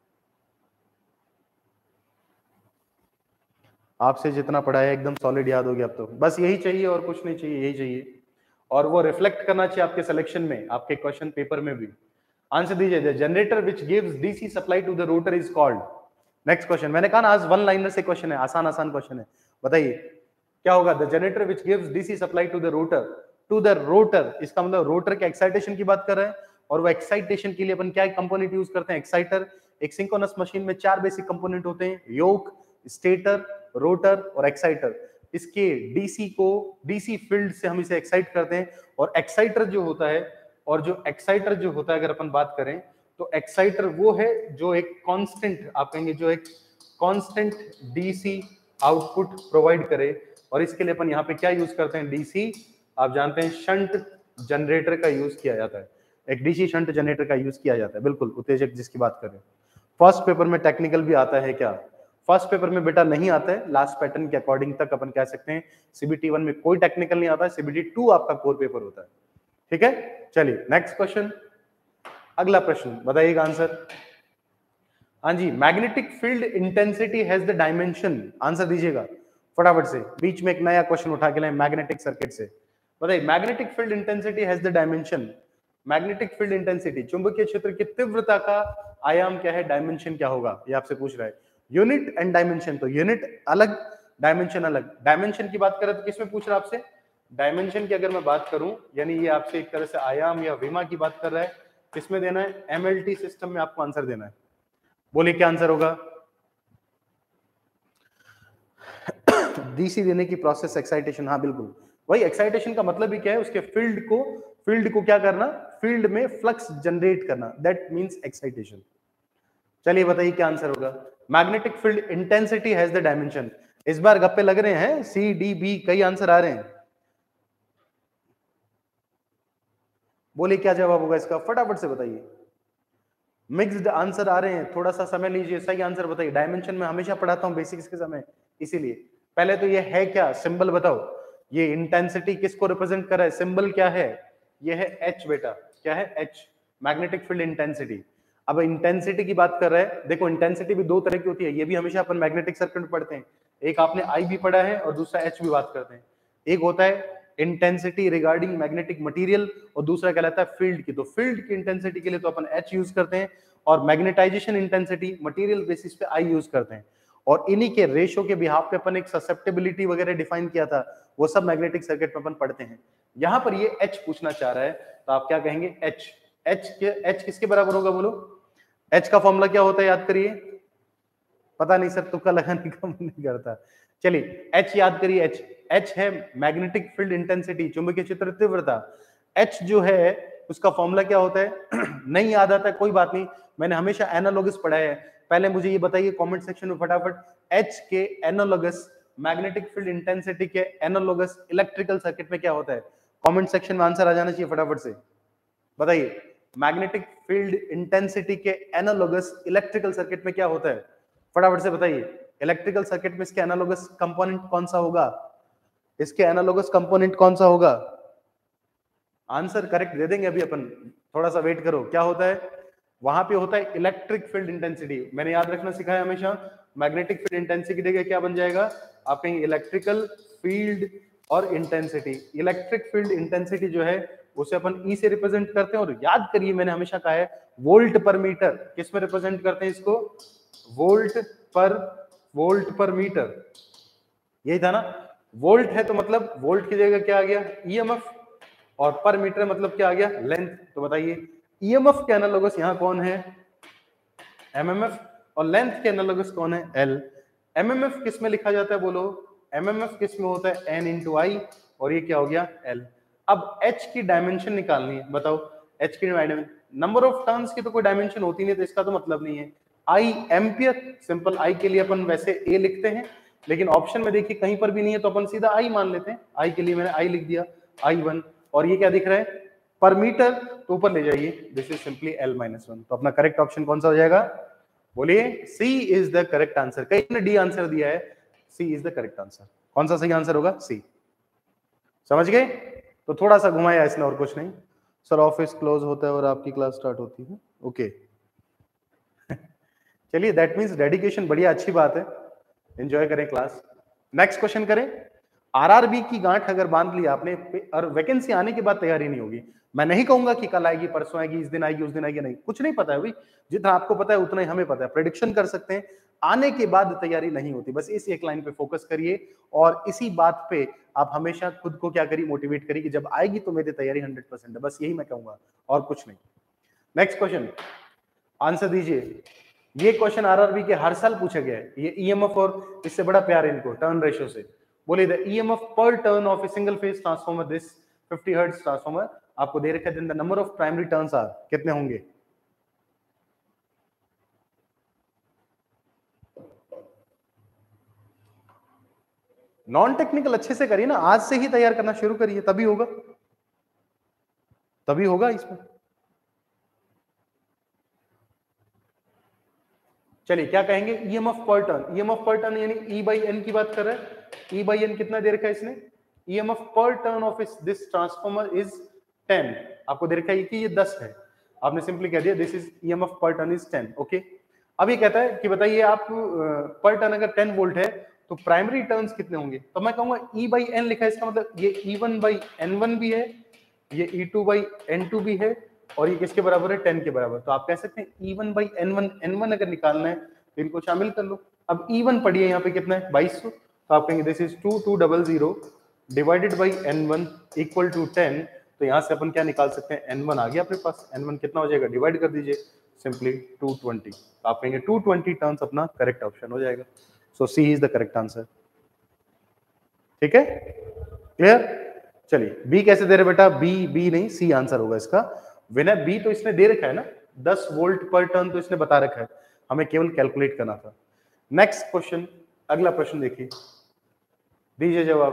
आपसे जितना पढ़ा है एकदम सॉलिड याद हो गया अब तो, बस यही चाहिए और कुछ नहीं चाहिए, यही चाहिए, और वो रिफ्लेक्ट करना चाहिए आपके सिलेक्शन में, आपके क्वेश्चन पेपर में भी। आंसर दीजिए, the generator which gives DC supply to the rotor is called. Next question, मैंने कहा ना आज वन लाइनर से क्वेश्चन है, आसान आसान क्वेश्चन है, बताइए क्या होगा, the generator which gives DC supply to the rotor, इसका मतलब रोटर के एक्साइटेशन की बात कर रहे हैं, और वो एक्साइटेशन के लिए अपन क्या कंपोनेंट यूज करते हैं, एक्साइटर। एक सिंक्रोनस मशीन में 4 बेसिक कंपोनेंट होते हैं, योक, स्टेटर, रोटर और एक्साइटर। इसके डीसी फील्ड से हम इसे एक्साइट करते हैं, और एक्साइटर जो होता है, अगर अपन बात करें तो एक्साइटर वो है जो एक कांस्टेंट, आप कहेंगे जो एक कांस्टेंट डीसी आउटपुट प्रोवाइड करे, और इसके लिए अपन यहाँ पे क्या यूज करते हैं, डीसी, आप जानते हैं शंट जनरेटर का यूज किया जाता है, एक डीसी शंट जनरेटर का यूज किया जाता है, बिल्कुल उत्तेजक जिसकी बात करें। फर्स्ट पेपर में टेक्निकल भी आता है क्या, फर्स्ट पेपर में बेटा नहीं आता है, लास्ट पैटर्न के अकॉर्डिंग तक अपन कह सकते हैं, सीबीटी 1 में कोई टेक्निकल नहीं आता है, सीबीटी 2 आपका कोर पेपर होता है, ठीक है। चलिए नेक्स्ट क्वेश्चन, अगला प्रश्न बताइएगा आंसर। हाँ जी, magnetic field intensity has the dimension, answer दीजिएगा फटाफट से, बीच में एक नया क्वेश्चन उठा के लाए मैग्नेटिक सर्किट से, बताइए magnetic field intensity has the dimension, magnetic field intensity चुंबकीय क्षेत्र की तीव्रता का आयाम क्या है, डायमेंशन क्या होगा, ये आपसे पूछ रहा है। यूनिट एंड डायमेंशन, तो यूनिट अलग, डायमेंशन अलग। डायमेंशन की बात करें तो किसमें पूछ रहा है आपसे, डायमेंशन की अगर मैं बात करूं, यानी ये आपसे एक तरह से आयाम या विमा की बात कर रहा है, किसमें देना है, एमएलटी सिस्टम में आपको आंसर देना है, बोलिए क्या आंसर होगा। डीसी देने की प्रोसेस एक्साइटेशन, हाँ बिल्कुल वही, एक्साइटेशन का मतलब ही क्या है, उसके फील्ड को क्या करना, फील्ड में फ्लक्स जनरेट करना, दैट मींस एक्साइटेशन। चलिए बताइए क्या आंसर होगा, magnetic field intensity has the dimension. इस बार गप्पे लग रहे हैं, सी डी बी कई आंसर आ रहे हैं, बोलिए क्या जवाब होगा इसका, फटाफट से बताइए, मिक्स्ड आंसर आ रहे हैं, थोड़ा सा समय लीजिए, सही आंसर बताइए। डायमेंशन में हमेशा पढ़ाता हूं बेसिक्स के समय, इसीलिए पहले तो ये है क्या, सिंबल बताओ, ये इंटेंसिटी किसको रिप्रेजेंट कर रहा है, सिंबल क्या है, ये है एच बेटा, क्या है एच, मैग्नेटिक फील्ड इंटेंसिटी। अब इंटेंसिटी की बात कर रहे हैं, देखो इंटेंसिटी भी दो तरह की होती है, ये भी हमेशा अपन मैग्नेटिक सर्किट में पढ़ते हैं, एक आपने आई भी पढ़ा है और दूसरा एच भी बात करते हैं। एक होता है इंटेंसिटी रिगार्डिंग मैग्नेटिक मटेरियल और दूसरा कहलाता है फील्ड की, तो फील्ड की इंटेंसिटी के लिए तो अपन एच यूज करते हैं, और मैग्नेटाइजेशन इंटेंसिटी मटेरियल बेसिस पे आई यूज करते हैं, और इन्हीं के रेशो के बिहाफ पे अपन एक ससेप्टेबिलिटी वगैरह डिफाइन किया था, वो सब मैग्नेटिक सर्किट में अपन पढ़ते हैं। यहां पर ये एच पूछना चाह रहा है, तो आप क्या कहेंगे, एच, एच किसके बराबर होगा बोलो, एच का फॉर्मूला क्या होता है याद करिए, पता नहीं सर, तुक्का लगाने का मन नहीं करता, चलिए एच याद करिए, एच एच है मैग्नेटिक फील्ड इंटेंसिटी, चुंबकीय क्षेत्र तीव्रता। एच जो है उसका फॉर्मूला क्या होता है नहीं याद आता है कोई बात नहीं, मैंने हमेशा एनालॉगस पढ़ा है। पहले मुझे ये बताइए कमेंट सेक्शन में फटाफट, एच के एनालॉगस मैग्नेटिक फील्ड इंटेंसिटी के एनालॉगस इलेक्ट्रिकल सर्किट में क्या होता है? कमेंट सेक्शन में आंसर आ जाना चाहिए फटाफट से, बताइए मैग्नेटिक फील्ड इंटेंसिटी के एनालॉगस इलेक्ट्रिकल सर्किट में क्या होता है? फटाफट से बताइए इलेक्ट्रिकल सर्किट में इसके एनालॉगस कंपोनेंट कौन सा होगा? इसके एनालॉगस कंपोनेंट कौन सा होगा? आंसर करेक्ट दे देंगे अभी अपन, थोड़ा सा वेट करो। क्या होता है वहां पे? होता है इलेक्ट्रिक फील्ड इंटेंसिटी। मैंने याद रखना सिखाया हमेशा, मैग्नेटिक फील्ड इंटेंसिटी की जगह क्या बन जाएगा? आप कहेंगे इलेक्ट्रिकल फील्ड और इंटेंसिटी। इलेक्ट्रिक फील्ड इंटेंसिटी जो है उसे अपन ई से रिप्रेजेंट करते हैं, और याद करिए मैंने हमेशा कहा है वोल्ट पर मीटर। किस में रिप्रेजेंट करते हैं इसको? वोल्ट पर मीटर। यही था ना? वोल्ट है तो मतलब वोल्ट की जगह क्या आ गया? ईएमएफ, और पर मीटर मतलब क्या आ गया? लेंथ। तो बताइए ईएमएफ के एनालॉगस यहाँ कौन है? एमएमएफ। और लेंथ के एनालॉगस कौन है? एल। एमएमएफ किस में लिखा जाता है बोलो? एमएमएफ किस में होता है? एन इंटू आई, और ये क्या हो गया? एल। अब एच की डायमेंशन निकालनी है, बताओ एच की डायमेंशन। नंबर ऑफ टर्न्स की तो कोई डायमेंशन होती नहीं, तो इसका तो मतलब नहीं है। आई एम्पियर, सिंपल आई के लिए अपन वैसे ए लिखते हैं, लेकिन ऑप्शन में देखिए कहीं पर भी नहीं है तो अपन सीधा आई मान लेते हैं। आई के लिए मैंने आई लिख दिया, I1। और ये क्या दिख रहा है? पर मीटर, तो ऊपर ले जाइए, दिस इज सिंपली L-1। तो अपना करेक्ट ऑप्शन कौन सा हो जाएगा? बोलिए C is the correct answer. कई ने डी आंसर दिया है, C is the correct answer. कौन सा सही आंसर होगा? सी। समझ गए? तो थोड़ा सा घुमाया इसने और कुछ नहीं। सर ऑफिस क्लोज होता है और आपकी क्लास स्टार्ट होती है, ओके। चलिए दैट मींस डेडिकेशन, बढ़िया, अच्छी बात है, एंजॉय करें क्लास। नेक्स्ट क्वेश्चन करें। आरआरबी की गांठ अगर बांध लिया आपने और वैकेंसी आने के बाद तैयारी नहीं होगी, मैं नहीं कहूंगा कि कल आएगी, परसों आएगी, इस दिन आएगी, उस दिन आएगी, नहीं, कुछ नहीं पता है भाई। जितना आपको पता है उतना ही हमें पता है। प्रेडिक्शन कर सकते हैं, आने के बाद तैयारी नहीं होती। बस इस एक लाइन पे फोकस करिए और इसी बात पे आप हमेशा खुद को क्या करिए? मोटिवेट करिए कि जब आएगी तो मेरी तैयारी 100% है। बस यही मैं कहूंगा और कुछ नहीं। नेक्स्ट क्वेश्चन आंसर दीजिए। ये क्वेश्चन आरआरबी के हर साल पूछा गया है। ये ईएमएफ और इससे बड़ा प्यार है इनको, टर्न रेशियो से। बोलिए the EMF per turn of a single phase transformer, this 50 hertz transformer, आपको दे रखा है the number of primary turns are, कितने होंगे? नॉन टेक्निकल अच्छे से करिए ना, आज से ही तैयार करना शुरू करिए, तभी होगा, तभी होगा इसमें। चलिए क्या कहेंगे? EMF per turn. EMF per turn यानी ई बाई एन की बात कर रहे हैं। ई बाई एन कितना दे रखा है इसने? EMF per turn of this transformer is 10। आपको दे रखा है कि ये 10 है, आपने सिंपली कह दिया this is EMF per turn is 10, okay. अब ये कहता है कि बताइए आप पर टर्न अगर 10 वोल्ट है तो प्राइमरी टर्न्स कितने होंगे? तो मैं कहूंगा ई बाई एन लिखा है, इसका मतलब ये E1 बाई N1 भी है, ये E2 बाई N2 भी है, और ये किसके बराबर है? 10 के बराबर। तो आप कह सकते हैं E1 बाई N1, N1 अगर निकालना है तो इनको शामिल कर लो। अब E1 पढ़िए यहाँ पे कितना है? 2200। तो आप कहेंगे this is 2200 divided by N1 equal to 10। तो यहाँ से अपन क्या निकाल सकते हैं? N1 आ गया अपने पास। N1 कितना हो जाएगा? डिवाइड कर दीजिए सिंपली 220। तो आप कहेंगे 220 टर्न्स अपना करेक्ट ऑप्शन हो जाएगा। So C is the correct answer. ठीक है, क्लियर? चलिए बी कैसे दे रहे बेटा? बी नहीं, सी आंसर होगा इसका। विनय बी तो इसने दे रखा है ना, 10 वोल्ट पर टर्न तो इसने बता रखा है, हमें केवल कैलकुलेट करना था। नेक्स्ट क्वेश्चन, अगला प्रश्न देखिए, दीजिए जवाब।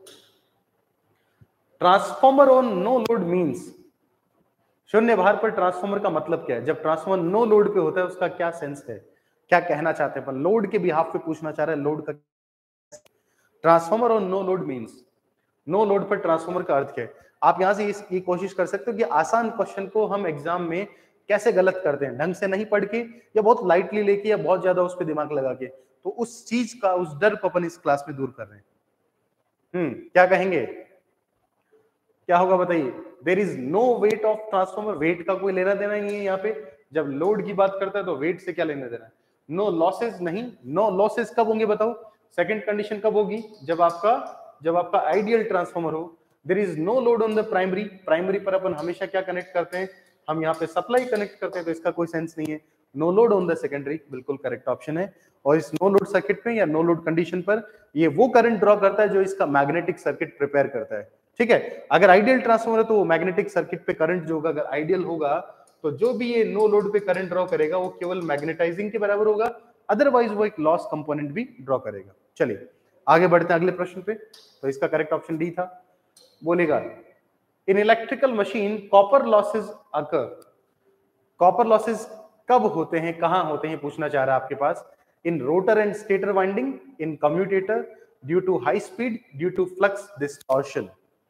Transformer on no load means, शून्य भार पर ट्रांसफॉर्मर का मतलब क्या है? जब ट्रांसफॉर्मर नो लोड पे होता है उसका क्या सेंस है? क्या कहना चाहते हैं अपन? लोड के बिहाफ पे पूछना चाह रहे हैं, लोड का। Transformer on no load means, no load पर ट्रांसफॉर्मर का अर्थ क्या है? आप यहां से ये कोशिश कर सकते हो कि आसान क्वेश्चन को हम एग्जाम में कैसे गलत करते हैं, ढंग से नहीं पढ़ के या बहुत लाइटली लेके या बहुत ज्यादा उस पर दिमाग लगा के। तो उस चीज का, उस डर को अपन इस क्लास में दूर कर रहे हैं। क्या कहेंगे? क्या होगा बताइए? There is no weight of transformer, weight का कोई लेना देना नहीं है यहाँ पे। जब लोड की बात करता है तो वेट से क्या लेना देना है? नो लॉसेस नहीं, नो लॉसेस कब होंगे बताओ? सेकंड कंडीशन कब होगी? जब आपका आइडियल ट्रांसफॉर्मर हो। There is no load on the primary, primary पर अपन हमेशा क्या कनेक्ट करते हैं? हम यहाँ पे सप्लाई कनेक्ट करते हैं, तो इसका कोई सेंस नहीं है। No load on the secondary, बिल्कुल करेक्ट ऑप्शन है। और इस नो लोड सर्किट में या नो लोड कंडीशन पर ये वो करंट ड्रॉ करता है जो इसका मैग्नेटिक सर्किट प्रिपेयर करता है, ठीक है। अगर आइडियल ट्रांसफार्मर है तो वो मैग्नेटिक सर्किट पे करंट जो होगा, अगर आइडियल होगा तो जो भी ये नो लोड पे करंट ड्रॉ करेगा वो केवल मैग्नेटाइजिंग के बराबर होगा, अदरवाइज वो एक लॉस कंपोनेंट भी ड्रॉ करेगा। चलिए आगे बढ़ते हैं अगले प्रश्न पे। तो इसका करेक्ट ऑप्शन डी था। बोलेगा in electrical machine copper losses occur. Copper losses कब होते हैं, कहां होते हैं, पूछना चाह रहा है आपके पास। In rotor and stator winding, in commutator, due to high speed, due to flux distortion.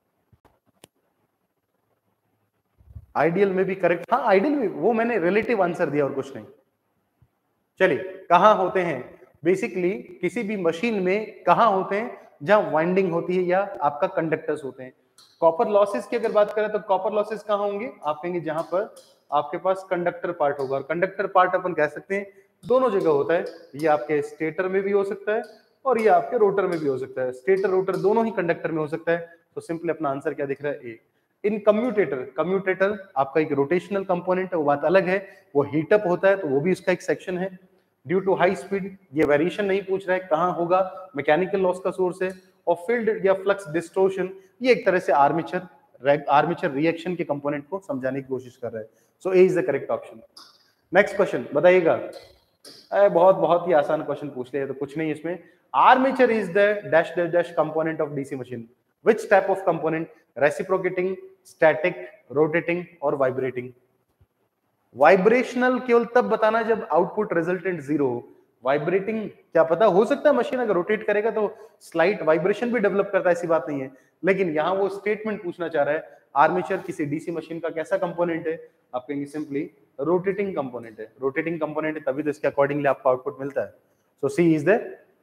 Ideal में भी करेक्ट, हाँ आइडियल में वो मैंने रिलेटिव आंसर दिया और कुछ नहीं। चलिए कहां होते हैं, बेसिकली किसी भी मशीन में कहां होते हैं, जहां वाइंडिंग होती है या आपका कंडक्टर्स होते हैं। कॉपर लॉसेस की अगर बात करें तो कॉपर लॉसेस कहां होंगे, आप कहेंगे जहां पर आपके पास कंडक्टर पार्ट होगा। और कंडक्टर पार्ट अपन कह सकते हैं दोनों जगह होता है, ये आपके स्टेटर में भी हो सकता है और ये आपके रोटर में भी हो सकता है। स्टेटर रोटर दोनों ही कंडक्टर में हो सकता है। तो सिंपली अपना आंसर क्या दिख रहा है, ए। इन कम्यूटेटर, कम्यूटेटर आपका एक रोटेशनल कंपोनेंट है, वो बात अलग है, वो हीटअप होता है तो वो भी इसका एक सेक्शन है। ड्यू टू हाई स्पीड, ये वेरिएशन नहीं पूछ रहा है कहां होगा, मैकेनिकल लॉस का सोर्स है। और फील्ड या फ्लक्स डिस्टोर्शन, ये एक तरह से आर्मेचर रिएक्शन के कंपोनेंट को समझाने की कोशिश कर रहा है। So A is the correct option. Next question बताइएगा। बहुत ही आसान क्वेश्चन पूछ लिया, तो कुछ नहीं इसमें। Armature is the dash dash dash component of DC machine. Which type of component, reciprocating, static, rotating और वाइब्रेटिंग। वाइब्रेशनल केवल तब बताना जब आउटपुट रिजल्टेंट जीरो हो। वाइब्रेटिंग क्या पता, हो सकता है मशीन अगर रोटेट करेगा तो स्लाइट वाइब्रेशन भी डेवलप करता है, ऐसी बात नहीं है। लेकिन यहाँ वो स्टेटमेंट पूछना चाह रहा है आर्मेचर किसी डीसी मशीन का कैसा कंपोनेंट है, आप कहेंगे सिंपली रोटेटिंग कंपोनेंट है। रोटेटिंग कंपोनेंट है तभी तो इसके अकॉर्डिंगली आपको आउटपुट मिलता है। सो सी इज द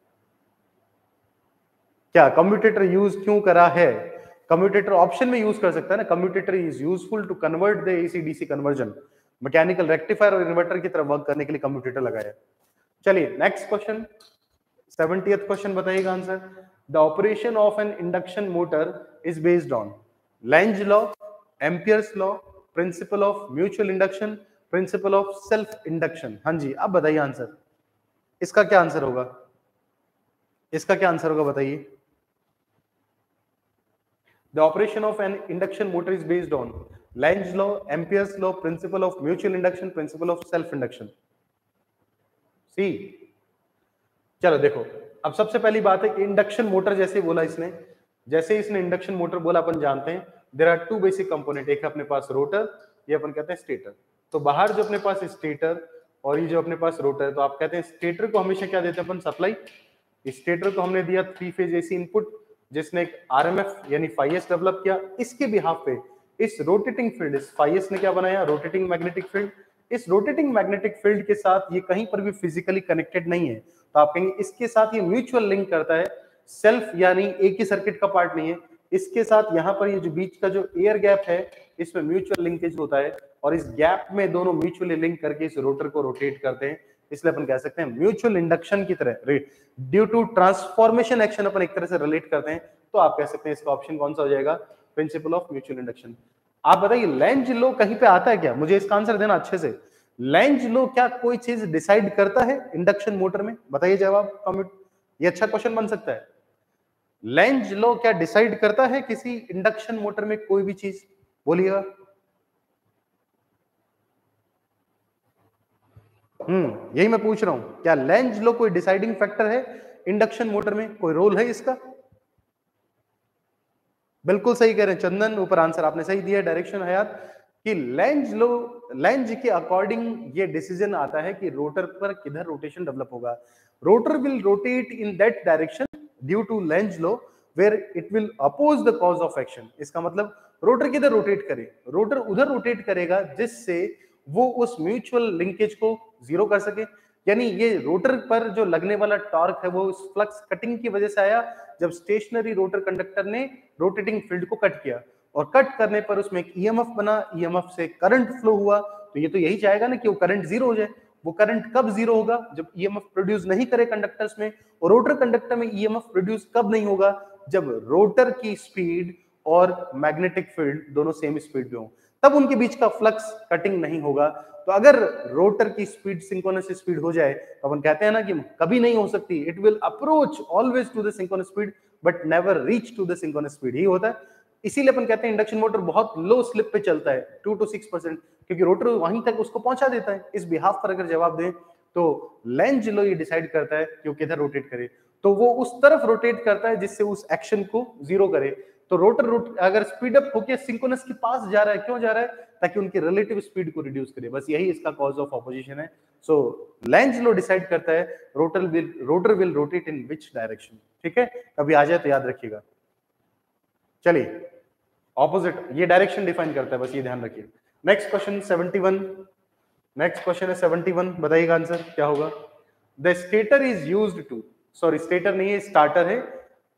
क्या कम्यूटेटर यूज क्यों करा है। कम्यूटेटर ऑप्शन में यूज कर सकता है ना, commutator is useful to convert the AC DC conversion. Mechanical rectifier और इन्वर्टर की तरह वर्क करने के लिए कम्यूटेटर लगाया। चलिए नेक्स्ट क्वेश्चन, 70th क्वेश्चन बताइएगा answer. The operation of an induction motor is based on Lenz law, Ampere's law, principle of mutual induction, principle of self induction. हाँ जी, अब बताइए आंसर, इसका क्या आंसर होगा, इसका क्या आंसर होगा बताइए। The operation of an induction motor is based on Lenz law, Ampere's law, principle of mutual induction, principle of self induction. See, चलो देखो, अब सबसे पहली बात है कि इंडक्शन मोटर जैसे बोला इसने, जैसे इसने इंडक्शन मोटर बोला अपन जानते हैं there are two basic component, एक अपने पास रोटर, ये अपन कहते हैं स्टेटर। तो बाहर जो अपने पास स्टेटर और ये जो अपने पास रोटर, तो आप कहते हैं स्टेटर को हमेशा क्या देते हैं अपन, सप्लाई। स्टेटर को हमने दिया 3 फेज एसी इनपुट, जिसने एक आरएमएफ यानी फाइएस डेवलप किया। इसके बिहाफ पे इस रोटेटिंग फील्ड, इस फाइएस ने क्या बनाया, रोटेटिंग मैग्नेटिक फील्ड। इस रोटेटिंग मैग्नेटिक फील्ड के साथ ये कहीं पर भी फिजिकली कनेक्टेड नहीं है, तो आप कहेंगे इसके साथ ये म्यूचुअल लिंक करता है। सेल्फ यानी एक ही सर्किट का पार्ट नहीं है, इसके साथ यहाँ पर ये जो बीच का जो एयर गैप है इसमें म्यूचुअल लिंकेज होता है, और इस गैप में दोनों म्यूचुअली लिंक करके इस रोटर को रोटेट करते हैं। इसलिए अपन कह सकते हैं म्यूचुअल इंडक्शन की तरह, ड्यू टू ट्रांसफॉर्मेशन एक्शन अपन एक तरह से रिलेट करते हैं। तो आप कह सकते हैं इसका ऑप्शन कौन सा हो जाएगा, प्रिंसिपल ऑफ म्यूचुअल इंडक्शन। आप बताइए लेंज लॉ कहीं पे आता है क्या, मुझे इसका आंसर देना अच्छे से। लेंज लॉ क्या कोई चीज डिसाइड करता है इंडक्शन मोटर में, बताइए जवाब कमेंट, ये अच्छा क्वेश्चन बन सकता है। लेंज लॉ क्या डिसाइड करता है किसी इंडक्शन मोटर में कोई भी चीज, बोलिएगा। यही मैं पूछ रहा हूं, क्या लेंज लॉ कोई डिसाइडिंग फैक्टर है इंडक्शन मोटर में, कोई रोल है इसका। बिल्कुल सही कह रहे हैं चंदन, ऊपर आंसर आपने सही दिया, डायरेक्शन हयात, कि लेंज लॉ, लेंज के अकॉर्डिंग ये डिसीजन आता है कि रोटर पर किधर रोटेशन डेवलप होगा। Rotor will rotate in that direction due to Lenz law where it will oppose the cause of action. इसका मतलब रोटर किधर रोटेट करे, रोटर उधर रोटेट करेगा जिससे वो उस म्यूचुअल लिंकेज को जीरो कर सके। यानी ये रोटर पर जो लगने वाला टॉर्क है वो उस फ्लक्स कटिंग की वजह से आया, जब स्टेशनरी रोटर कंडक्टर ने रोटेटिंग फील्ड को कट किया, और कट करने पर उसमें एक ईएमएफ बना, ईएमएफ से करंट फ्लो हुआ। तो ये तो यही चाहेगा ना कि वो करंट जीरो हो जाए। वो करंट कब जीरो होगा, जब ईएमएफ प्रोड्यूस नहीं करे कंडक्टर्स में। और रोटर कंडक्टर में ईएमएफ प्रोड्यूस कब नहीं होगा, जब रोटर की स्पीड और मैग्नेटिक फील्ड दोनों सेम स्पीड पे हो। तब उनके बीच का फ्लक्स कटिंग नहीं होगा। तो अगर रोटर की स्पीड सिंक्रोनस स्पीड हो जाए तो अपन कहते हैं ना कि कभी नहीं हो सकती, it will approach always to the synchronous speed but never reach to the synchronous speed, ही होता है। इसीलिए अपन कहते हैं इंडक्शन मोटर बहुत लो स्लिप पे चलता है, 2 to 6%, क्योंकि रोटर वहीं तक उसको पहुंचा देता है। इस बिहाफ पर अगर जवाब दें तो लेंज लो ये डिसाइड करता है कि वो किधर रोटेट करे, तो वो उस तरफ रोटेट करता है जिससे उस एक्शन को जीरो करे। तो रोटर अगर स्पीड अप होकर सिंक्रोनस के पास जा रहा है, क्यों जा रहा है? ताकि उनकी रिलेटिव स्पीड को रिड्यूस करे, बस यही इसका कॉज ऑफ ऑपोजिशन है। सो लेंज लो डिसाइड करता है rotor will rotate in which direction. ठीक है, कभी आ जाए तो याद रखिएगा। चलिए, ऑपोजिट ये डायरेक्शन डिफाइन करता है, बस ये ध्यान रखिए। नेक्स्ट क्वेश्चन 71, नेक्स्ट क्वेश्चन है 71, बताइएगा आंसर क्या होगा। The stator is used to, sorry stator नहीं है, स्टार्टर है।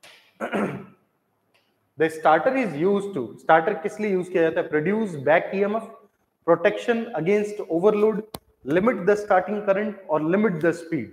The starter is used to, starter किस लिए यूज किया जाता है? Produce back EMF, protection against overload, limit the starting current और लिमिट द स्पीड।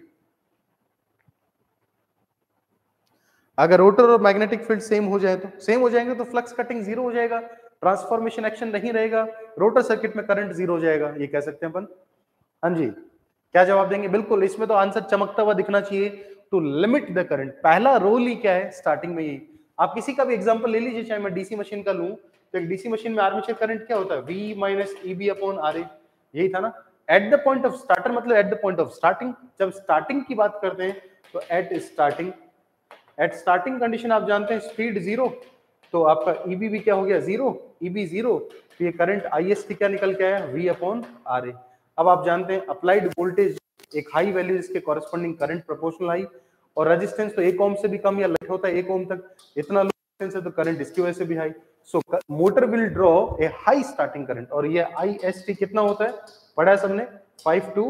अगर रोटर और मैग्नेटिक फील्ड सेम हो जाए तो सेम हो जाएंगे तो फ्लक्स कटिंग जीरो हो जाएगा, ट्रांसफॉर्मेशन एक्शन नहीं रहेगा, रोटर सर्किट में करंट जीरो हो जाएगा, ये कह सकते हैं अपन। हाँ जी, क्या जवाब देंगे? बिल्कुल, इसमें तो आंसर चमकता हुआ दिखना चाहिए, टू लिमिट द करंट। पहला रोल ही क्या है स्टार्टिंग में? ही आप किसी का भी एग्जांपल ले लीजिए, चाहे मैं डीसी मशीन का लूं, तो एक डीसी मशीन में आर्मेचर करंट क्या होता है? V minus EB upon RA, यही था ना। At the point of starter मतलब at the point of starting, जब स्टार्टिंग की बात करते हैं तो एट स्टार्टिंग कंडीशन आप जानते हैं स्पीड जीरो, तो आपका EB भी क्या हो गया? जीरो, EB जीरो, तो ये करंट IST क्या निकल के आया? V upon RA। अब आप जानते हैं अप्लाइड वोल्टेज एक हाई वैल्यू, इसके कॉरेस्पॉन्डिंग करंट प्रोपोर्शनल हाई, और रेजिस्टेंस तो 1 ओम से भी कम या लेस होता है 1 ओम तक, इतना लो रेजिस्टेंस है तो करंट इसकी वजह से भी high. So motor will draw a high starting current, और ये IST कितना होता है? पढ़ा है सबने, 5 to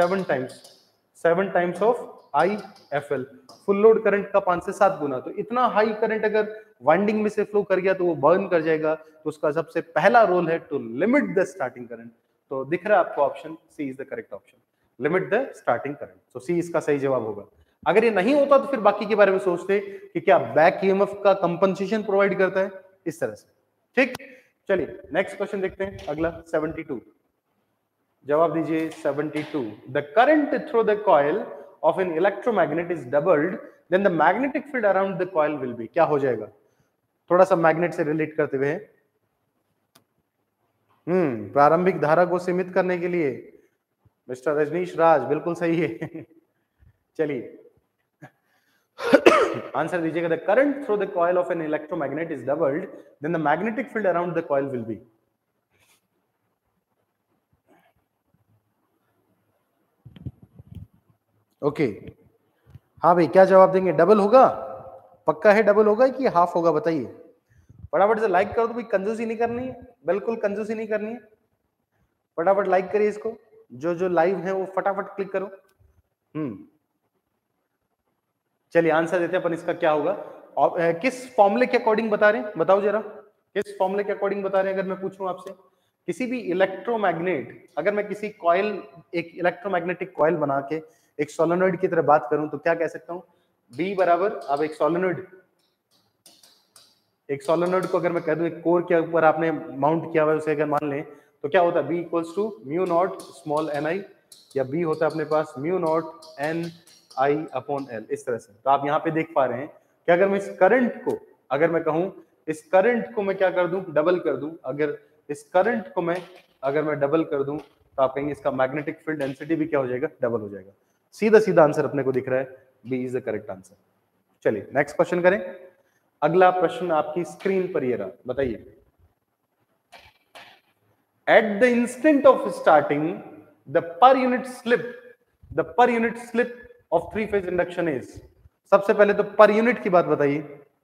7 times of IFL, full load current का 5 से 7 गुना। तो इतना हाई करंट अगर वाइंडिंग में से फ्लो कर गया तो वो बर्न कर जाएगा, तो उसका सबसे पहला रोल है to limit the starting current. तो दिख रहा है आपको option C is the correct option, limit the starting current. तो सी इसका सही जवाब होगा। अगर ये नहीं होता तो फिर बाकी के बारे में सोचते कि क्या बैक ईएमएफ का कंपनसेशन प्रोवाइड करता है, इस तरह से। ठीक, चलिए नेक्स्ट क्वेश्चन देखते हैं, अगला 72, जवाब दीजिए 72। The current through the coil of an electromagnet is doubled, then the magnetic field around the coil will be, क्या हो जाएगा? थोड़ा सा मैग्नेट से रिलेट करते हुए, प्रारंभिक धारा को सीमित करने के लिए मिस्टर रजनीश राज, बिल्कुल सही है। चलिए आंसर दीजिएगा। The current through the coil of an electromagnet is doubled, then the magnetic field around the coil will be. Okay, हाँ भाई, क्या जवाब देंगे? डबल होगा? पक्का है डबल होगा कि हाफ होगा? बताइए फटाफट से, लाइक कर दो भाई, कंजूसी नहीं करनी है, बिल्कुल कंजूसी नहीं करनी है। फटाफट लाइक करिए इसको, जो जो लाइव है वो फटाफट क्लिक करो। चलिए आंसर देते हैं अपन, इसका क्या होगा। और किस फॉर्मूले के अकॉर्डिंग बता रहे हैं? बताओ जरा, किस फॉर्मूले के अकॉर्डिंग बता रहे हैं? अगर मैं पूछूं आपसे, किसी भी इलेक्ट्रोमैग्नेट, अगर मैं किसी कॉइल, एक इलेक्ट्रोमैग्नेटिक कॉइल बना के एक सोलेनॉइड की तरह बात करूं तो क्या कह सकता हूं? B बराबर, अब एक सोलेनॉइड को अगर मैं कह दूं एक कोर के ऊपर आपने माउंट किया हुआ है, उसे अगर मान लें तो क्या होता है? B equals to mu naught small ni, या B होता है अपने पास mu naught NI upon L, इस तरह से। तो आप यहाँ पे देख पा रहे हैं कि अगर मैं इस करंट को, अगर मैं कहूं इस करंट को मैं क्या कर दूं? डबल कर दूं। अगर इस करंट को मैं डबल कर दूं तो आप कहेंगे इसका मैग्नेटिक फील्ड डेंसिटी भी क्या हो जाएगा? डबल हो जाएगा। सीधा सीधा आंसर अपने को दिख रहा है, B is the correct answer. चलिए नेक्स्ट क्वेश्चन करें। अगला प्रश्न आपकी स्क्रीन पर ये रहा, बताइए। At the instant of starting, the per unit slip of three phase induction is, सबसे पहले तो पर यूनिट की बात बताइए,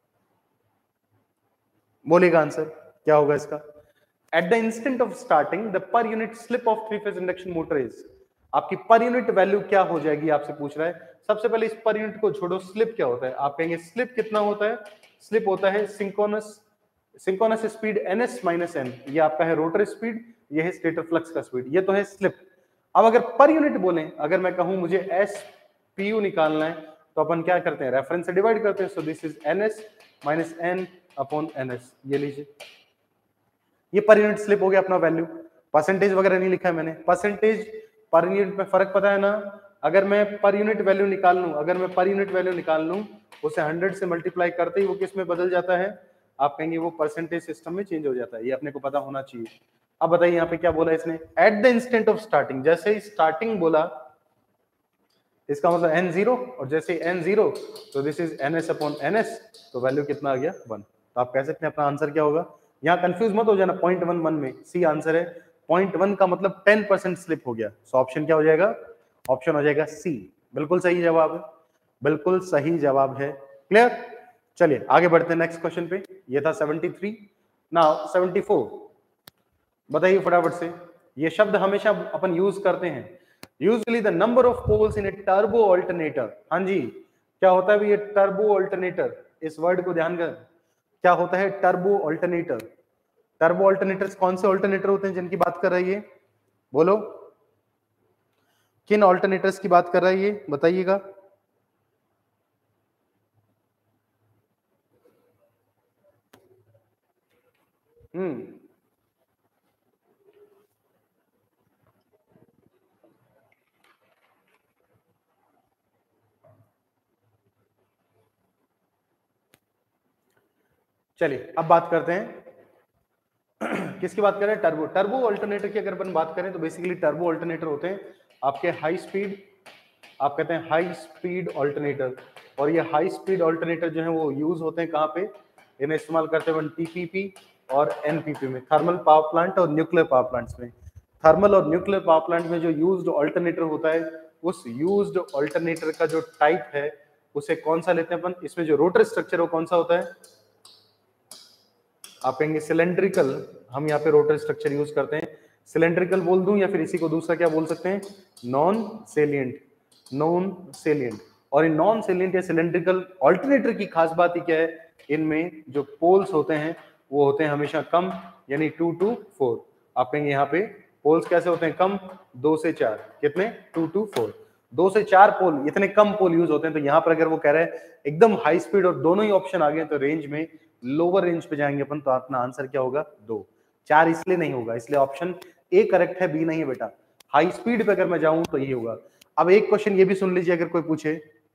बोलेगा आंसर क्या होगा इसका। At the instant of starting, the per unit slip of three phase induction motor is, आपकी पर यूनिट वैल्यू क्या हो जाएगी आपसे पूछ रहा है। सबसे पहले इस पर यूनिट को छोड़ो, स्लिप क्या होता है? आप कहेंगे स्लिप कितना होता है? स्लिप होता है synchronous speed ns minus n, ये आपका है रोटर स्पीड, ये है स्टेटर फ्लक्स का स्पीड, ये तो है स्लिप। अब अगर पर यूनिट बोलें, अगर मैं कहूं मुझे SPU निकालना है तो अपन क्या करते हैं? रेफरेंस से डिवाइड करते हैं। So this is ns minus n upon ns, ये लीजिए। ये पर यूनिट स्लिप हो गया अपना वैल्यू, परसेंटेज वगैरह नहीं लिखा है मैंने। परसेंटेज पर यूनिट में फर्क पता है ना, अगर मैं पर यूनिट वैल्यू निकाल लूं, अगर मैं पर यूनिट वैल्यू निकाल लूं, उसे 100 से मल्टीप्लाई करते ही वो किस में बदल जाता है, आप कहेंगे वो परसेंटेज सिस्टम में चेंज हो जाता है। ये अपने को पता होना चाहिए। अब बताइए यहाँ पे क्या बोला इसने, at the instant of starting, जैसे ही स्टार्टिंग बोला इसका मतलब n0, और जैसे n0 तो this is ns upon ns, तो वैल्यू कितना आ गया 1। तो आप कह सकते हैं अपना आंसर क्या होगा। यहाँ कंफ्यूज मत हो जाना, 0.11 में सी आंसर है। 0.1 का मतलब 10% स्लिप हो गया। सो ऑप्शन क्या हो जाएगा, ऑप्शन हो जाएगा सी। बिल्कुल सही जवाब है, बिल्कुल सही जवाब है। क्लियर, चलिए आगे बढ़ते हैं नेक्स्ट क्वेश्चन पे। ये था 73। नाउ 74, बताइए फटाफट से। ये शब्द हमेशा अपन यूज करते हैं, usually the number of poles in a turbo alternator. हाँ जी, क्या होता है ये टर्बो अल्टरनेटर, इस वर्ड को ध्यान कर, क्या होता है टर्बो अल्टरनेटर। टर्बो अल्टरनेटर्स कौन से अल्टरनेटर होते हैं जिनकी बात कर रही है, बोलो किन अल्टरनेटर्स की बात कर रही है, बताइएगा। चलिए अब बात करते हैं किसकी बात कर रहे हैं, टर्बो। टर्बो अल्टरनेटर की अगर अपन बात करें तो बेसिकली टर्बो अल्टरनेटर होते हैं आपके हाई स्पीड, आप कहते हैं हाई स्पीड अल्टरनेटर। और ये हाई स्पीड अल्टरनेटर जो है वो यूज होते हैं कहाँ पे, इन्हें इस्तेमाल करते हैं टीपीपी और एनपीपी में, थर्मल पावर प्लांट और न्यूक्लियर पावर प्लांट्स में। थर्मल और न्यूक्लियर पावर प्लांट में जो यूज्ड अल्टरनेटर होता है, उस यूज्ड अल्टरनेटर का जो टाइप है उसे कौन सा लेते हैं अपन, इसमें जो रोटर स्ट्रक्चर है वो कौन सा होता है, आप कहेंगे सिलेंड्रिकल। हम यहाँ पे रोटर स्ट्रक्चर यूज करते हैं, सिलेंड्रिकल बोल दूं या फिर इसी को दूसरा क्या बोल सकते हैं, नॉन सेलिएंट। Non salient. और इन नॉन सेलिएंट या सिलेंड्रिकल अल्टरनेटर की खास बात ही क्या है, इनमें जो पोल्स होते हैं वो होते हैं हमेशा कम, यानी 2 to 4। आप कहेंगे यहाँ पे पोल्स कैसे होते हैं, कम, 2 से 4, कितने, 2 to 4, 2 से 4 पोल, इतने कम पोल यूज होते हैं। तो यहाँ पर अगर वो कह रहे हैं एकदम हाई स्पीड और दोनों ही ऑप्शन आ गए तो रेंज में लोअर रेंज पे जाएंगे अपन, तो अपना आंसर क्या होगा 2। 4 इसलिए नहीं होगा, इसलिए ऑप्शन ए करेक्ट है, बी नहीं है बेटा। हाई स्पीड पे अगर मैं जाऊं तो ये होगा। अब एक क्वेश्चन ये भी सुन लीजिए, अगर कोई पूछे,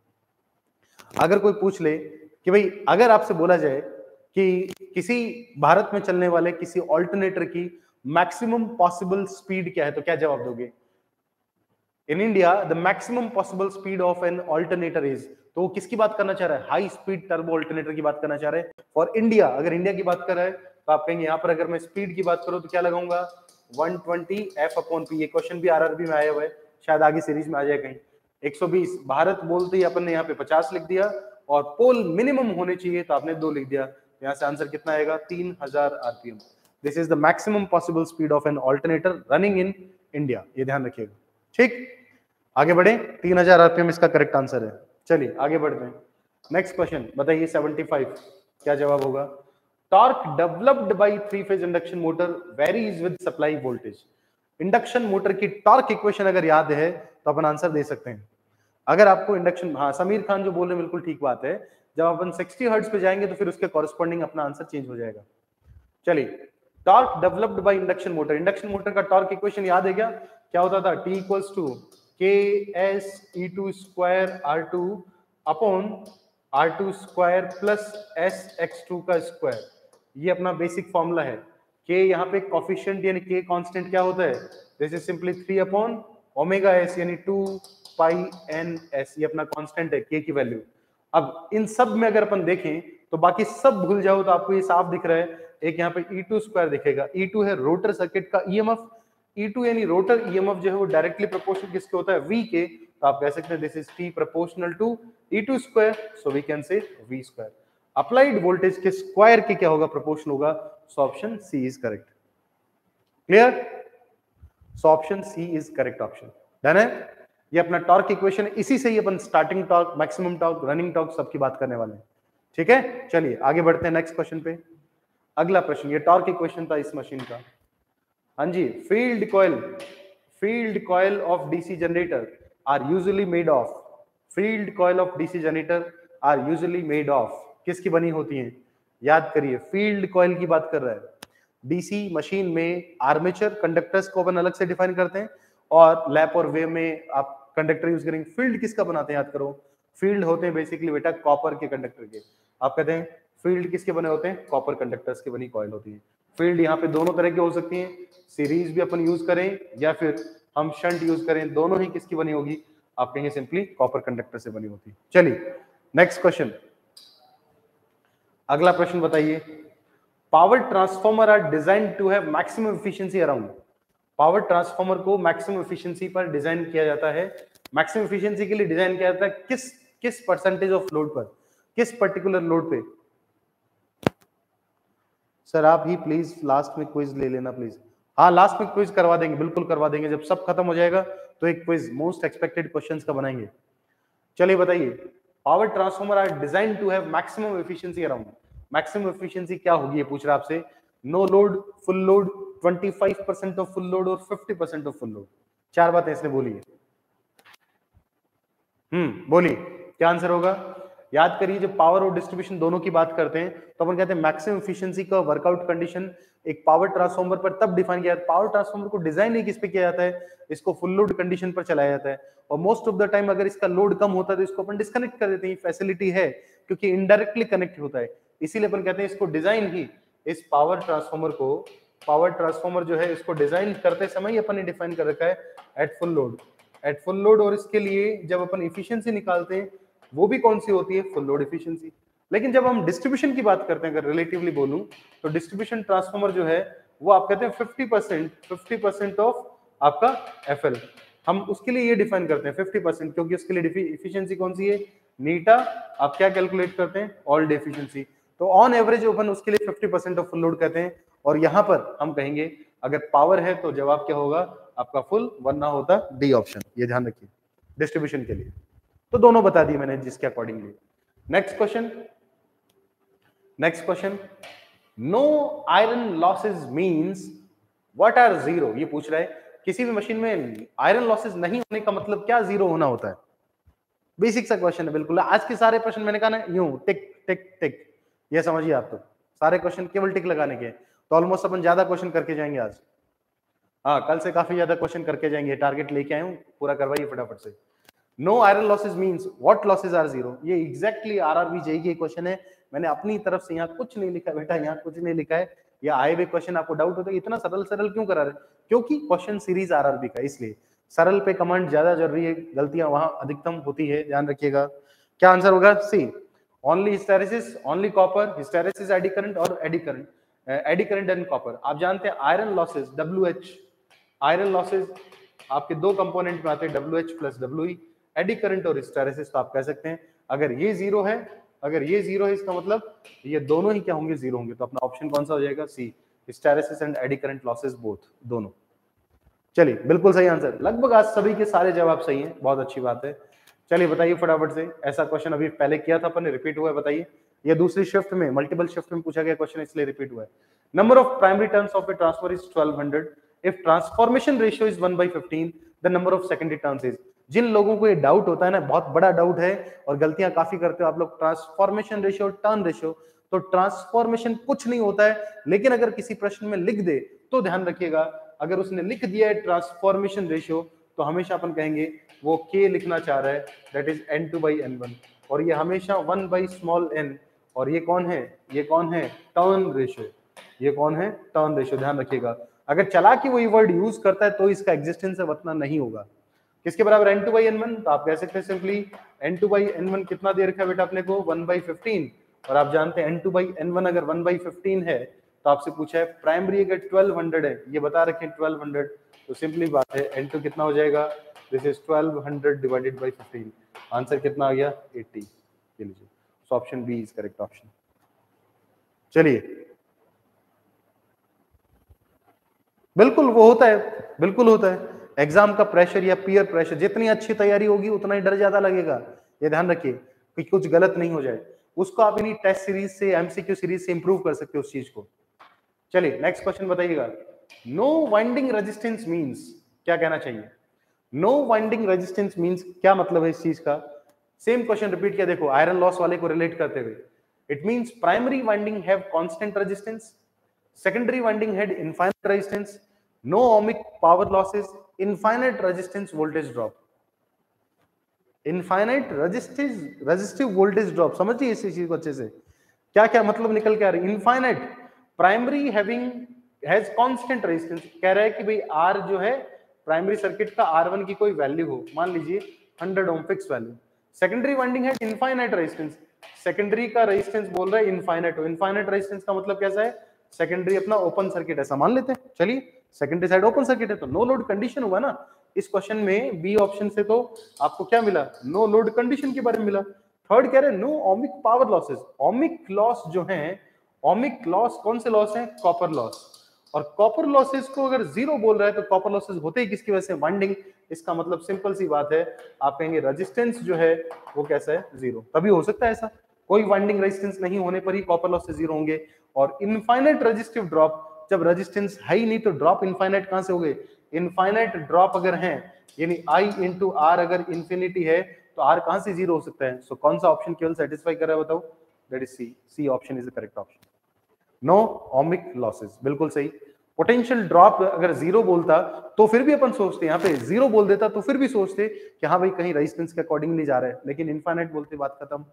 अगर कोई पूछ ले कि भाई अगर आपसे बोला जाए कि किसी भारत में चलने वाले किसी ऑल्टरनेटर की मैक्सिमम पॉसिबल स्पीड क्या है, तो क्या जवाब दोगे। In India the maximum possible speed of an alternator is, तो वो किसकी बात करना चाह रहा है, हाई स्पीड टर्बो अल्टरनेटर की बात करना चाह रहे हैं फॉर इंडिया। अगर इंडिया की बात कर रहा है तो आप कहेंगे यहाँ पर अगर मैं स्पीड की बात करूं तो क्या लगाऊंगा 120 F/P। ये क्वेश्चन भी आरआरबी में आया हुआ है, शायद आगे सीरीज में आ जाए कहीं। 120, भारत बोलते ही अपन ने यहाँ पे 50 लिख दिया, और पोल मिनिमम होने चाहिए तो आपने 2 लिख दिया। यहाँ से आंसर कितना आएगा, 3000 RPM। This is the maximum possible speed of an alternator running in India, ये ध्यान रखिएगा। ठीक, आगे बढ़े, 3000 RPM इसका करेक्ट आंसर है। चलिए आगे बढ़ते हैं, नेक्स्ट क्वेश्चन बताइए 75, क्या जवाब होगा। Torque developed by 3 phase induction motor varies with supply voltage. Induction motor की टॉर्क इक्वेशन अगर याद है तो अपन आंसर दे सकते हैं। अगर आपको इंडक्शन, हाँ समीर खान जो बोल रहे हैं बिल्कुल ठीक बात है, जब अपन 60 हर्ट्ज पे जाएंगे तो फिर उसके कॉरेस्पॉन्डिंग अपना आंसर चेंज हो जाएगा। चलिए, torque developed by induction motor, induction motor का टॉर्क इक्वेशन याद है क्या, क्या होता था, T equals to KS E2 square R2 upon R2 square plus SX2 का स्क्वायर। ये अपना बेसिक फॉर्मूला है। K यहाँ पे कोफिशिएंट यानी K कांस्टेंट क्या होता है, this is simply 3 upon omega S यानी 2 पाई NS, ये अपना कांस्टेंट है K की वैल्यू। अब इन सब में अगर अपन देखें तो बाकी सब भूल जाओ तो आपको ये साफ दिख रहा है, एक यहाँ पे E2 स्क्वायर दिखेगा, E2 है रोटर सर्किट का EMF, E2 यानी रोटर EMF जो है वो डायरेक्टली प्रोपोर्शनल किसके होता है, V के। तो आप कह सकते हैं this is T proportional to E2 square, so we can say V square. Applied voltage के स्क्वायर के क्या होगा, प्रोपोर्शनल होगा, so option C is correct. Clear, so option C is correct option. Done है, ये अपना टॉर्क इक्वेशन, इसी से ही अपन starting torque, maximum torque, running torque सबकी बात करने वाले हैं। ठीक है, चलिए आगे बढ़ते हैं नेक्स्ट क्वेश्चन पे। अगला प्रश्न, ये टॉर्क इक्वेशन था इस मशीन का। हाँ जी, field coil of DC generator are usually made of, field coil of DC generator are usually made of, किसकी बनी होती हैं, याद करिए, फील्ड कॉइल की बात कर रहा है। डीसी मशीन में आर्मेचर कंडक्टर्स को अपन अलग से डिफाइन करते हैं, और लैप और वेव में आप कंडक्टर यूज करेंगे। फील्ड किसका बनाते हैं, याद करो, फील्ड होते हैं बेसिकली बेटा कॉपर के कंडक्टर के। आप कहते हैं फील्ड किसके बने होते हैं, कॉपर कंडक्टर्स के बनी कॉइल होती है। फील्ड यहाँ पे दोनों तरह की हो सकती है, सीरीज भी अपन यूज करें या फिर हम शंट यूज करें, दोनों ही किसकी बनी होगी, आप कहेंगे सिंपली कॉपर कंडक्टर से बनी होती है। चलिए नेक्स्ट क्वेश्चन, अगला प्रश्न बताइए। Power transformer are design to have maximum efficiency around. Power transformer को मैक्सिमम एफिशिएंसी पर डिजाइन किया जाता है। मैक्सिमम एफिशिएंसी के लिए डिजाइन किया जाता है किस परसेंटेज ऑफ लोड पर, किस पर्टिकुलर लोड पे। सर आप ही प्लीज लास्ट में क्विज ले लेना प्लीज। हाँ लास्ट में क्विज करवा देंगे, बिल्कुल करवा देंगे, जब सब खत्म हो जाएगा तो एक क्विज मोस्ट एक्सपेक्टेड क्वेश्चंस का बनाएंगे। चलिए बताइए, power transformer are design to have maximum efficiency around. Maximum efficiency क्या होगी ये पूछ रहा है आपसे। No load, full load, 25% of full load और 50% ऑफ फुल लोड। चार बातें इसने बोली है। बोलिए क्या आंसर होगा। याद करिए जब पावर और डिस्ट्रीब्यूशन दोनों की बात करते हैं तो अपन कहते हैं मैक्सिमम एफिशिएंसी का वर्कआउट कंडीशन एक पावर ट्रांसफॉर्मर पर तब डिफाइन किया जाता है। पावर ट्रांसफॉर्मर को डिजाइन ही किस पे किया जाता है, इसको फुल लोड कंडीशन पर चलाया जाता है, और मोस्ट ऑफ द टाइम अगर इसका लोड कम होता है तो इसको अपन डिस्कनेक्ट कर देते हैं। फैसिलिटी है क्योंकि इनडायरेक्टली कनेक्ट होता है, इसीलिए अपन कहते हैं इसको डिजाइन ही, इस पावर ट्रांसफॉर्मर को, पावर ट्रांसफॉर्मर जो है इसको डिजाइन करते समय ही अपन ने डिफाइन कर रखा है at full load, at full load. और इसके लिए जब अपन इफिशियंसी निकालते हैं वो भी कौन सी होती है, फुल लोड इफिशियंसी। लेकिन जब हम डिस्ट्रीब्यूशन की बात करते हैं, अगर रिलेटिवली बोलूं तो डिस्ट्रीब्यूशन ट्रांसफॉर्मर जो है वो आप कहते हैं 50% ऑफ आपका एफएल, हम उसके लिए ये डिफाइन करते हैं 50%, क्योंकि उसके लिए इफिशियंसी कौन सी है, नीटा। आप क्या कैलकुलेट करते हैं, ऑल डे एफिशिएंसी। तो ऑन एवरेज अपन उसके लिए 50% ऑफ फुल लोड कहते हैं। और यहां पर हम कहेंगे अगर पावर है तो जवाब क्या होगा आपका फुल, वरना होता डी ऑप्शन, ये ध्यान रखिए डिस्ट्रीब्यूशन के लिए। तो दोनों बता दिए मैंने जिसके accordingly. Next question, next question, no iron losses means what are zero. ये पूछ रहा है किसी भी मशीन में आयरन लॉसेस नहीं होने का मतलब क्या, जीरो होना होता है। बेसिक सा क्वेश्चन है बिल्कुल। आज के सारे प्रश्न मैंने कहा ना यूं टिक टिक टिक, ये समझिए आप, तो सारे क्वेश्चन केवल टिक लगाने के। तो ऑलमोस्ट अपन ज्यादा क्वेश्चन करके जाएंगे आज। हाँ कल से काफी ज्यादा क्वेश्चन करके जाएंगे, टारगेट लेके आए हूं, पूरा करवाइए फटाफट से। No iron losses means what losses are zero. ये एग्जैक्टली आरआरबी जेईई क्वेश्चन है। मैंने अपनी तरफ से यहाँ कुछ नहीं लिखा बेटा, यहाँ कुछ नहीं लिखा है। ये आए हुए क्वेश्चन आपको डाउट होता है इतना सरल सरल क्यों करा रहे, क्योंकि क्वेश्चन सीरीज आरआरबी का, इसलिए सरल पे कमांड ज्यादा जरूरी है, गलतियां वहां अधिकतम होती है, ध्यान रखिएगा। क्या आंसर होगा, C only hysteresis, only copper, hysteresis eddy current और eddy current, eddy current and copper. आप जानते हैं iron losses WH, iron losses आपके दो कंपोनेंट में आते हैं WH plus WE, eddy current और हिस्टैरिसीस। तो आप कह सकते हैं अगर ये जीरो है, अगर ये जीरो है इसका मतलब ये दोनों ही क्या होंगे, जीरो होंगे। तो अपना ऑप्शन कौन सा हो जाएगा, C, hysteresis and eddy current losses both, दोनों। चलिए बिल्कुल सही आंसर, लगभग आज सभी के सारे जवाब सही हैं, बहुत अच्छी बात है। चलिए बताइए फटाफट से, ऐसा क्वेश्चन अभी पहले किया था अपन ने, रिपीट हुआ है, बताइए। ये दूसरी शिफ्ट में, मल्टीपल शिफ्ट में पूछा गया क्वेश्चन, इसलिए रिपीट हुआ है। Number of primary turns of a transformer is 1200 if transformation ratio is 1/15, the number of secondary turns is. जिन लोगों को ये डाउट होता है ना, बहुत बड़ा डाउट है और गलतियां काफी करते हो आप लोग, ट्रांसफॉर्मेशन रेशियो, टर्न रेशियो। तो ट्रांसफॉर्मेशन कुछ नहीं होता है, लेकिन अगर किसी प्रश्न में लिख दे तो ध्यान रखिएगा, अगर उसने लिख दिया है ट्रांसफॉर्मेशन रेशियो तो हमेशा अपन कहेंगे वो K लिखना चाह रहा है, दैट इज N2/N1, और ये हमेशा 1/n, और ये कौन है, ये कौन है, टर्न रेशियो, ये कौन है, टर्न रेशियो, ध्यान रखिएगा। अगर चला कि वही वर्ड यूज करता है तो इसका एग्जिस्टेंस है उतना नहीं होगा। किसके बराबर, N2/N1, तो आप कह सकते हैं सिंपली N2/N1 कितना दे रखा है बेटा अपने को, 1/15, और आप जानते हैं N2/N1 अगर 1/15 है तो आपसे पूछा है प्राइमरी अगर 1200 है, ये बता रखे 1200, तो सिंपली बात है N2 कितना हो जाएगा, this is 1200 divided by 15, answer कितना आ गया, 80। ये लीजिए, so option B is correct option. चलिए बिल्कुल वो होता है, बिल्कुल होता है, एग्जाम का प्रेशर या पीयर प्रेशर, जितनी अच्छी तैयारी होगी उतना ही डर ज्यादा लगेगा, ये ध्यान रखिए कि कुछ गलत नहीं हो जाए। उसको आप इन्हीं टेस्ट सीरीज से, एमसीक्यू सीरीज से इंप्रूव कर सकते हो उस चीज को। चलिए नेक्स्ट क्वेश्चन बताइएगा, नो वाइंडिंग रेजिस्टेंस मींस, क्या कहना चाहिए, नो वाइंडिंग रेजिस्टेंस मींस क्या मतलब है इस चीज का। सेम क्वेश्चन रिपीट किया, देखो आयरन लॉस वाले को रिलेट करते हुए, it means primary winding have constant resistance, secondary winding had infinite resistance, no ohmic power losses, infinite resistance voltage drop. Infinite resistive voltage drop, समझिए इस चीज को अच्छे से, क्या क्या मतलब निकल के आ रही है। Infinite, primary having has constant resistance, कह रहा है कि भाई आर जो है प्राइमरी सर्किट का R1 की कोई वैल्यू हो, मान लीजिए 100 ohm fix value. Secondary winding है इनफाइनाइट रेजिस्टेंस, सेकेंडरी का रेजिस्टेंस बोल रहा है इनफाइनाइट हो। इनफाइनाइट रेजिस्टेंस का मतलब कैसा है, सेकेंडरी अपना ओपन सर्किट ऐसा मान लेते हैं, चलिए सेकेंडरी साइड ओपन सर्किट है तो नो लोड कंडीशन हुआ ना। इस क्वेश्चन में बी ऑप्शन से तो आपको क्या मिला, नो लोड कंडीशन के बारे में मिला। थर्ड कह रहे हैं no ohmic power losses, ohmic loss जो है, ओमिक लॉस कौन से लॉस है, कॉपर लॉस, और कॉपर लॉसेस को अगर जीरो बोल रहा है तो कॉपर लॉसेस होते ही किसकी वजह से, वाइंडिंग। इसका मतलब सिंपल सी बात है, आप कहेंगे रेजिस्टेंस जो है वो कैसा है, जीरो, तभी हो सकता है ऐसा, कोई वाइंडिंग रेजिस्टेंस नहीं होने पर ही कॉपर लॉसेस जीरो होंगे। और इनफाइनाइट रेजिस्टिव ड्रॉप, जब रेजिस्टेंस है ही नहीं तो ड्रॉप इनफाइनाइट कहां से हो गए, इनफाइनाइट ड्रॉप अगर है यानी I इंटू आर अगर इंफिनिटी है तो R कहां से जीरो हो सकता है। सो कौन सा ऑप्शन केवल सेटिस्फाई कर रहा है बताओ, that is C, C option is the correct option, no ohmic losses, बिल्कुल सही। पोटेंशियल ड्रॉप अगर जीरो बोलता तो फिर भी अपन सोचते, यहाँ पे जीरो बोल देता तो फिर भी सोचते कि हाँ भाई कहीं रेजिस्टेंस के अकॉर्डिंगली जा रहा है, लेकिन इनफाइनाइट बोलते बात खत्म।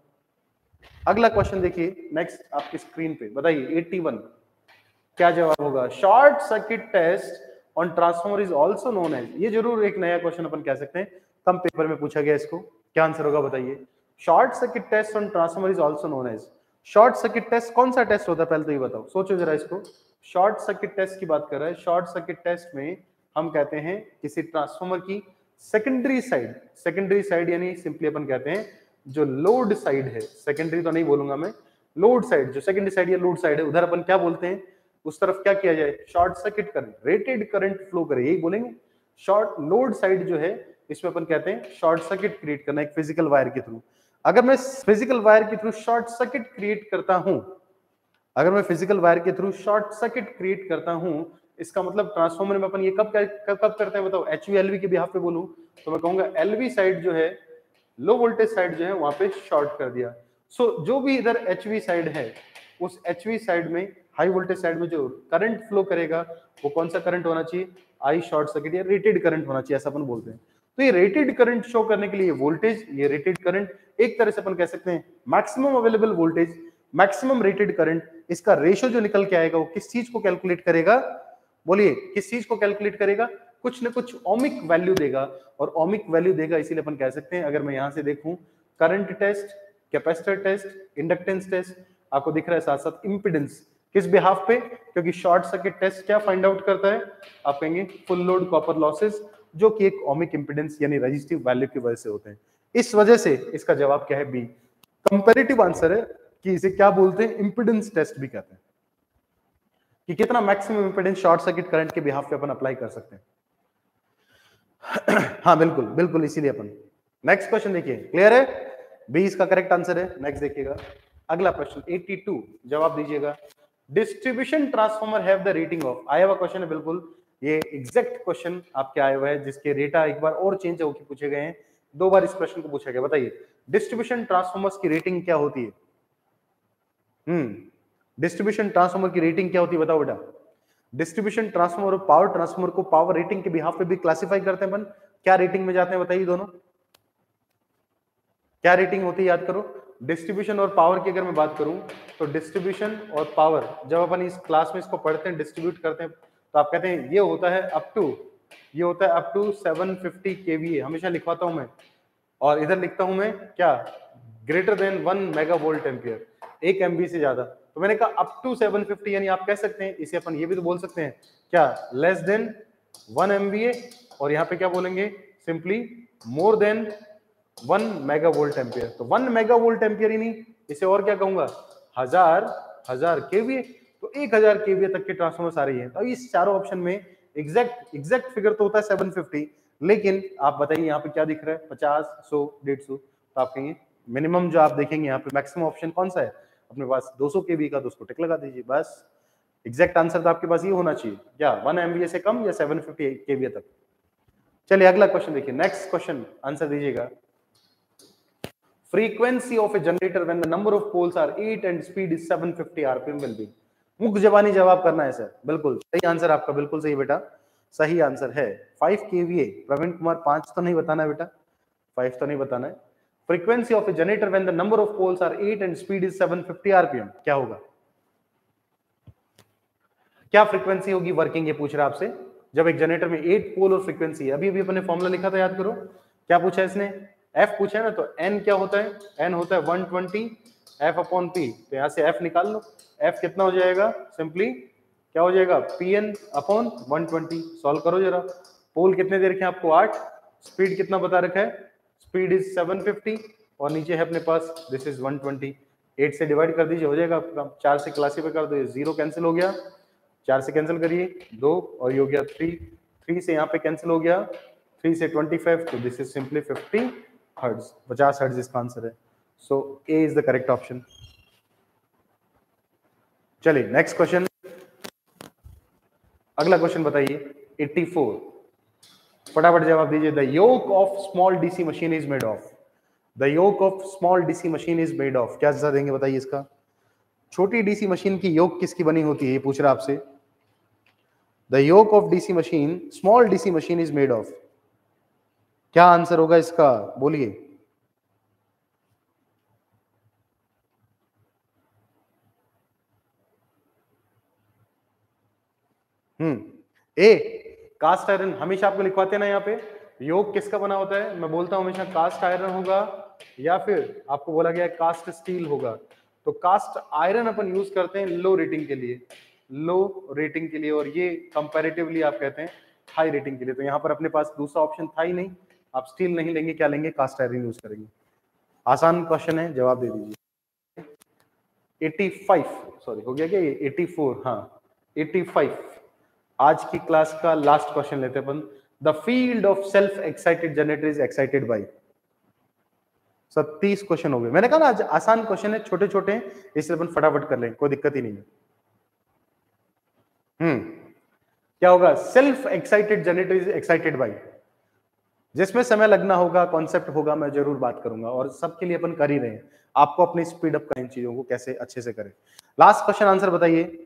अगला क्वेश्चन देखिए नेक्स्ट आपकी स्क्रीन पे, बताइए 81 क्या जवाब होगा। Short circuit test on transformer is also known as, ये जरूर एक नया क्वेश्चन अपन कह सकते हैं, कम पेपर में पूछा गया इसको, क्या आंसर होगा बताइए। Short circuit test on transformer is also known as, short circuit test कौन सा टेस्ट होता है पहले तो ये बताओ, सोचो जरा इसको। शॉर्ट सर्किट टेस्ट की बात कर रहा है, शॉर्ट सर्किट टेस्ट में हम कहते हैं किसी ट्रांसफॉर्मर की सेकेंडरी साइड, सेकेंडरी साइड यानी सिंपली अपन कहते हैं जो लोड साइड है, सेकेंडरी तो नहीं बोलूंगा मैं, लोड साइड, जो सेकेंडरी साइड या लोड साइड है उधर अपन क्या बोलते हैं, उस तरफ क्या किया जाए, short circuit current, rated current flow करे, यही बोलेंगे। शॉर्ट लोड साइड जो है इसमें अपन कहते हैं शॉर्ट सर्किट क्रिएट करना एक फिजिकल वायर के थ्रू। अगर मैं फिजिकल वायर के थ्रू शॉर्ट सर्किट क्रिएट करता हूं, अगर मैं फिजिकल वायर के थ्रू शॉर्ट सर्किट क्रिएट करता हूं, इसका मतलब ट्रांसफॉर्मर में अपन ये कब करते हैं बताओ, एचवी एलवी के बिहाफ पे बोलूं तो मैं कहूंगा एलवी साइड जो है, लो वोल्टेज साइड जो है वहां पे शॉर्ट कर दिया। सो जो भी इधर एचवी साइड है, उस एचवी साइड में हाई वोल्टेज साइड में जो करंट फ्लो करेगा वो कौन सा करंट होना चाहिए, आई शॉर्ट सर्किट या रेटेड करंट होना चाहिए, ऐसा अपन बोलते हैं। तो ये रेटेड करंट शो करने के लिए वोल्टेज, ये रेटेड करंट एक तरह से अपन कह सकते हैं maximum available voltage, maximum rated current, इसका रेशियो जो निकल के आएगा वो किस चीज को कैलकुलेट करेगा, बोलिए किस चीज को कैलकुलेट करेगा, कुछ ना कुछ ओमिक वैल्यू देगा, और ओमिक वैल्यू देगा इसीलिए अपन कह सकते हैं, अगर मैं यहां से देखूं current test, capacitor test, inductance test, आपको दिख रहा है साथ साथ इंपीडेंस, किस बिहाफ पे, क्योंकि शॉर्ट सर्किट टेस्ट क्या फाइंड आउट करता है, आप कहेंगे फुल लोड कॉपर लॉसेस, जो कि एक ओमिक इंपीडेंस यानी रेजिस्टिव वैल्यू की वजह से होते हैं। इस वजह से इसका जवाब क्या है, बी। कंपैरेटिव आंसर है कि इसे क्या बोलते हैं, इंपीडेंस टेस्ट भी कहते हैं, कि कितना maximum impedance short circuit current के बिहाफ पे अपन अप्लाई कर सकते हैं। हाँ बिल्कुल बिल्कुल, इसीलिए अपन नेक्स्ट क्वेश्चन देखिए, क्लियर है, बी इसका करेक्ट आंसर है। नेक्स्ट देखिएगा अगला प्रश्न 82, जवाब दीजिएगा। Distribution transformer have the rating of, आया हुआ क्वेश्चन है बिल्कुल, ये एग्जैक्ट क्वेश्चन आपके आए हुए हैं जिसके रेटा एक बार और चेंज होकर पूछे गए हैं, 2 बार इस प्रश्न को पूछा गया। बताइए डिस्ट्रीब्यूशन ट्रांसफॉर्मर्स की रेटिंग क्या होती है, डिस्ट्रीब्यूशन ट्रांसफॉर्मर की रेटिंग क्या होती है बताओ बेटा। डिस्ट्रीब्यूशन ट्रांसफॉर्मर और पावर ट्रांसफॉर्मर को पावर रेटिंग के बिहाफ पे भी क्लासिफाई करते हैं अपन, क्या रेटिंग में जाते हैं बताइए दोनों, क्या रेटिंग होती है याद करो। डिस्ट्रीब्यूशन और पावर की अगर मैं बात करूं तो डिस्ट्रीब्यूशन और पावर जब अपन इस क्लास में इसको पढ़ते हैं, डिस्ट्रीब्यूट करते हैं, तो आप कहते हैं ये होता है अप टू, ये होता है अप टू 750 kVA, हमेशा लिखवाता हूं मैं, और इधर लिखता हूं मैं क्या, greater than 1 megavolt ampere, 1 MV से ज्यादा। तो मैंने कहा अप टू 750, यानी आप कह सकते हैं इसे अपन ये भी तो बोल सकते हैं क्या, लेस देन 1 MVA, और यहाँ पे क्या बोलेंगे simply more than 1 megavolt ampere. तो 1 मेगावोल्ट एम्पियर ही नहीं, इसे और क्या कहूंगा, हजार केवीए, तो 1000 केवीए तक के ट्रांसफॉर्मर्स आ रही है। तो इस चारों ऑप्शन में एग्जैक्ट फिगर तो होता है 750, लेकिन आप बताइए यहाँ पे क्या दिख रहा है, 50, 100, 150, तो आप कहेंगे मिनिमम जो आप देखेंगे यहाँ पे मैक्सिमम ऑप्शन कौन सा है अपने पास, 200 केवी का, तो उसको टिक लगा दीजिए बस। एग्जैक्ट आंसर तो आपके पास ये होना चाहिए क्या, 1 MVA से कम या 750 केवीए तक। चलिए अगला क्वेश्चन देखिए, नेक्स्ट क्वेश्चन आंसर दीजिएगा। Frequency of a generator when the number of poles are 8 and speed is 750 rpm will be, मुख जबानी जवाब करना है सर, बिल्कुल सही आंसर आपका, बिल्कुल सही बेटा, सही आंसर है 5 kVA। प्रवीण कुमार 5 तो नहीं बताना है बेटा, 5 तो नहीं बताना है। Frequency of a generator when the number of poles are 8 and speed is 750 RPM, क्या होगा? क्या फ्रीक्वेंसी होगी वर्किंग, ये पूछ रहा है आपसे, जब एक जनरेटर में 8 पोल और फ्रीक्वेंसी है। अभी अभी अपने फॉर्मूला लिखा था, याद करो, क्या पूछा है इसने? एफ पूछा है ना, तो एन क्या होता है? एन होता है 120 एफ अपॉन पी, तो यहां से एफ निकाल लो। एफ कितना हो जाएगा? सिंपली क्या हो जाएगा? P N upon 120। सॉल्व करो जरा। पोल कितने दे रखे हैं आपको? 8। स्पीड कितना बता रखा है? स्पीड इज 750 और नीचे है अपने पास दिस इज 120। 8 से डिवाइड कर दीजिए, हो जाएगा आपका। 4 से क्लासीफाई कर दो, 0 कैंसिल हो गया, 4 से कैंसिल करिए 2 और ये हो गया 3। 3 से यहाँ पे कैंसिल हो गया, 3 से 25, तो this is simply 50 hertz, 50 hertz इसका आंसर है। So A is the correct option. चलिए नेक्स्ट क्वेश्चन, अगला क्वेश्चन बताइए 84, फटाफट जवाब दीजिए। The yoke of small DC machine is made of, the yoke of small DC machine is made of, क्या जवाब देंगे बताइए इसका? छोटी डीसी मशीन की योक किसकी बनी होती है, ये पूछ रहा आपसे। The yoke of DC machine, small DC machine is made of, क्या आंसर होगा इसका, बोलिए। ए कास्ट आयरन, हमेशा आपको लिखवाते हैं ना यहाँ पे, योग किसका बना होता है? मैं बोलता हूं हमेशा कास्ट आयरन होगा या फिर आपको बोला गया कास्ट स्टील होगा। तो कास्ट आयरन अपन यूज करते हैं लो रेटिंग के लिए, लो रेटिंग के लिए, और ये कंपैरेटिवली आप कहते हैं हाई रेटिंग के लिए। तो यहाँ पर अपने पास दूसरा ऑप्शन था ही नहीं, आप स्टील नहीं लेंगे, क्या लेंगे? कास्ट आयरन यूज करेंगे। आसान क्वेश्चन है, जवाब दे दीजिए। 85 सॉरी हो गया क्या ये? 84, हाँ 85। आज की क्लास का लास्ट क्वेश्चन लेते हैं अपन। The field of self excited generator is excited by. 30 question हो गए, मैंने कहा ना आज आसान क्वेश्चन है, छोटे छोटे हैं, इसलिए अपन फटाफट कर लें, कोई दिक्कत ही नहीं है। क्या होगा? Self excited generator is excited by, जिसमें समय लगना होगा, कॉन्सेप्ट होगा, मैं जरूर बात करूंगा, और सबके लिए अपन कर ही रहे हैं। आपको अपनी स्पीड अप करें चीजों को, कैसे अच्छे से करें। लास्ट क्वेश्चन आंसर बताइए।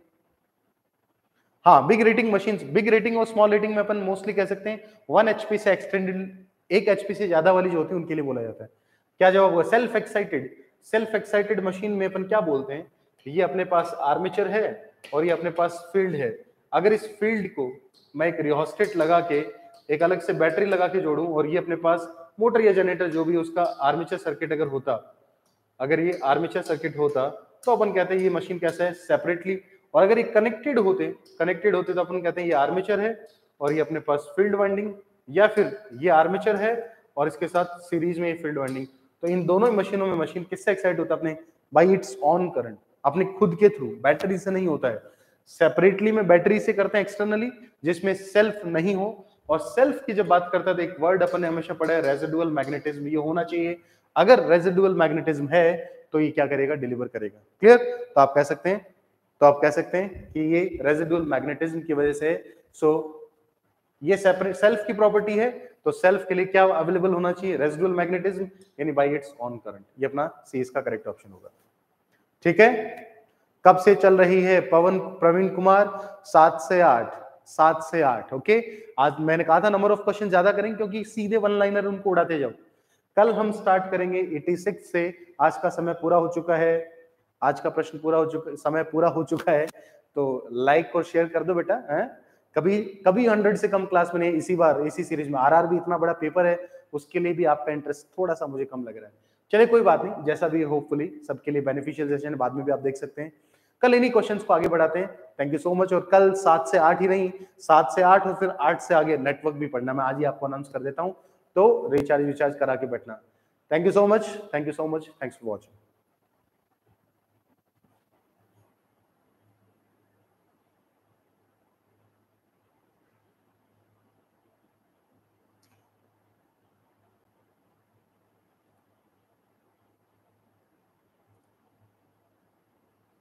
हाँ, big rating machine, big rating और स्मॉल रेटिंग में अपन मोस्टली कह सकते हैं 1 HP से एक्सटेंडेड, 1 HP से ज्यादा वाली जो होती है उनके लिए बोला जाता है। क्या जवाब होगा? Self excited. Self excited machine में अपन क्या बोलते हैं? ये अपने पास आर्मेचर है और ये अपने पास फील्ड है। अगर इस फील्ड को मैं एक रियोस्टेट लगा के, एक अलग से बैटरी लगा के जोड़ूं, और ये अपने पास मोटर या जनरेटर जो भी उसका आर्मेचर सर्किट अगर होता, अगर ये आर्मेचर सर्किट होता, तो अपन कहते हैं ये मशीन कैसा है? सेपरेटली। और अगर ये कनेक्टेड होते तो अपन कहते हैं ये आर्मेचर है और ये अपने पास फील्ड वाइंडिंग, या फिर ये आर्मेचर है और इसके साथ सीरीज में ये फील्ड वाइंडिंग। तो इन दोनों मशीनों में मशीन किससे एक्साइट होता है? अपने बाय इट्स ऑन करंट, अपने खुद के थ्रू, बैटरी से नहीं होता है। सेपरेटली में बैटरी से करते हैं एक्सटर्नली, जिसमें सेल्फ नहीं हो। और सेल्फ की जब बात करता है तो एक वर्ड अपन ने हमेशा पढ़ा है, रेजिडुअल मैग्नेटिज्म, ये होना चाहिए। अगर रेजिडुअल मैग्नेटिज्म है तो ये क्या करेगा? डिलीवर करेगा। क्लियर? तो आप कह सकते हैं कि ये रेजिडुअल मैग्नेटिज्म की वजह से। सो ये सेपरेट सेल्फ की प्रॉपर्टी है, तो सेल्फ के लिए क्या अवेलेबल होना चाहिए? रेजिडुअल मैग्नेटिज्म, यानी बाय इट्स ऑन करंट। ये अपना सी इसका करेक्ट ऑप्शन होगा। ठीक है? कब से चल रही है प्रवीण कुमार? 7 से 8, 7 से 8। ओके, आज मैंने कहा था नंबर ऑफ क्वेश्चन ज्यादा करेंगे क्योंकि सीधे वन लाइनर उनको उड़ाते जाओ। कल हम स्टार्ट करेंगे 86 से। आज का समय पूरा हो चुका है, आज का प्रश्न पूरा हो चुका, समय पूरा हो चुका है, तो लाइक और शेयर कर दो बेटा। हैं? कभी 100 से कम क्लास में नहीं, इसी बार इसी सीरीज में। आरआर भी इतना बड़ा पेपर है, उसके लिए भी आपका इंटरेस्ट थोड़ा सा मुझे कम लग रहा है। चलिए कोई बात नहीं, जैसा भी होपफुली सबके लिए बेनिफिशियल सेशन है, बाद में भी आप देख सकते हैं। कल इन्हीं क्वेश्चंस को आगे बढ़ाते हैं। Thank you so much. और कल 7 से 8 ही नहीं, 7 से 8 और फिर 8 से आगे नेटवर्क भी पढ़ना, मैं आज ही आपको अनाउंस कर देता हूं, तो रिचार्ज करा के बैठना। Thank you so much, thanks for watching.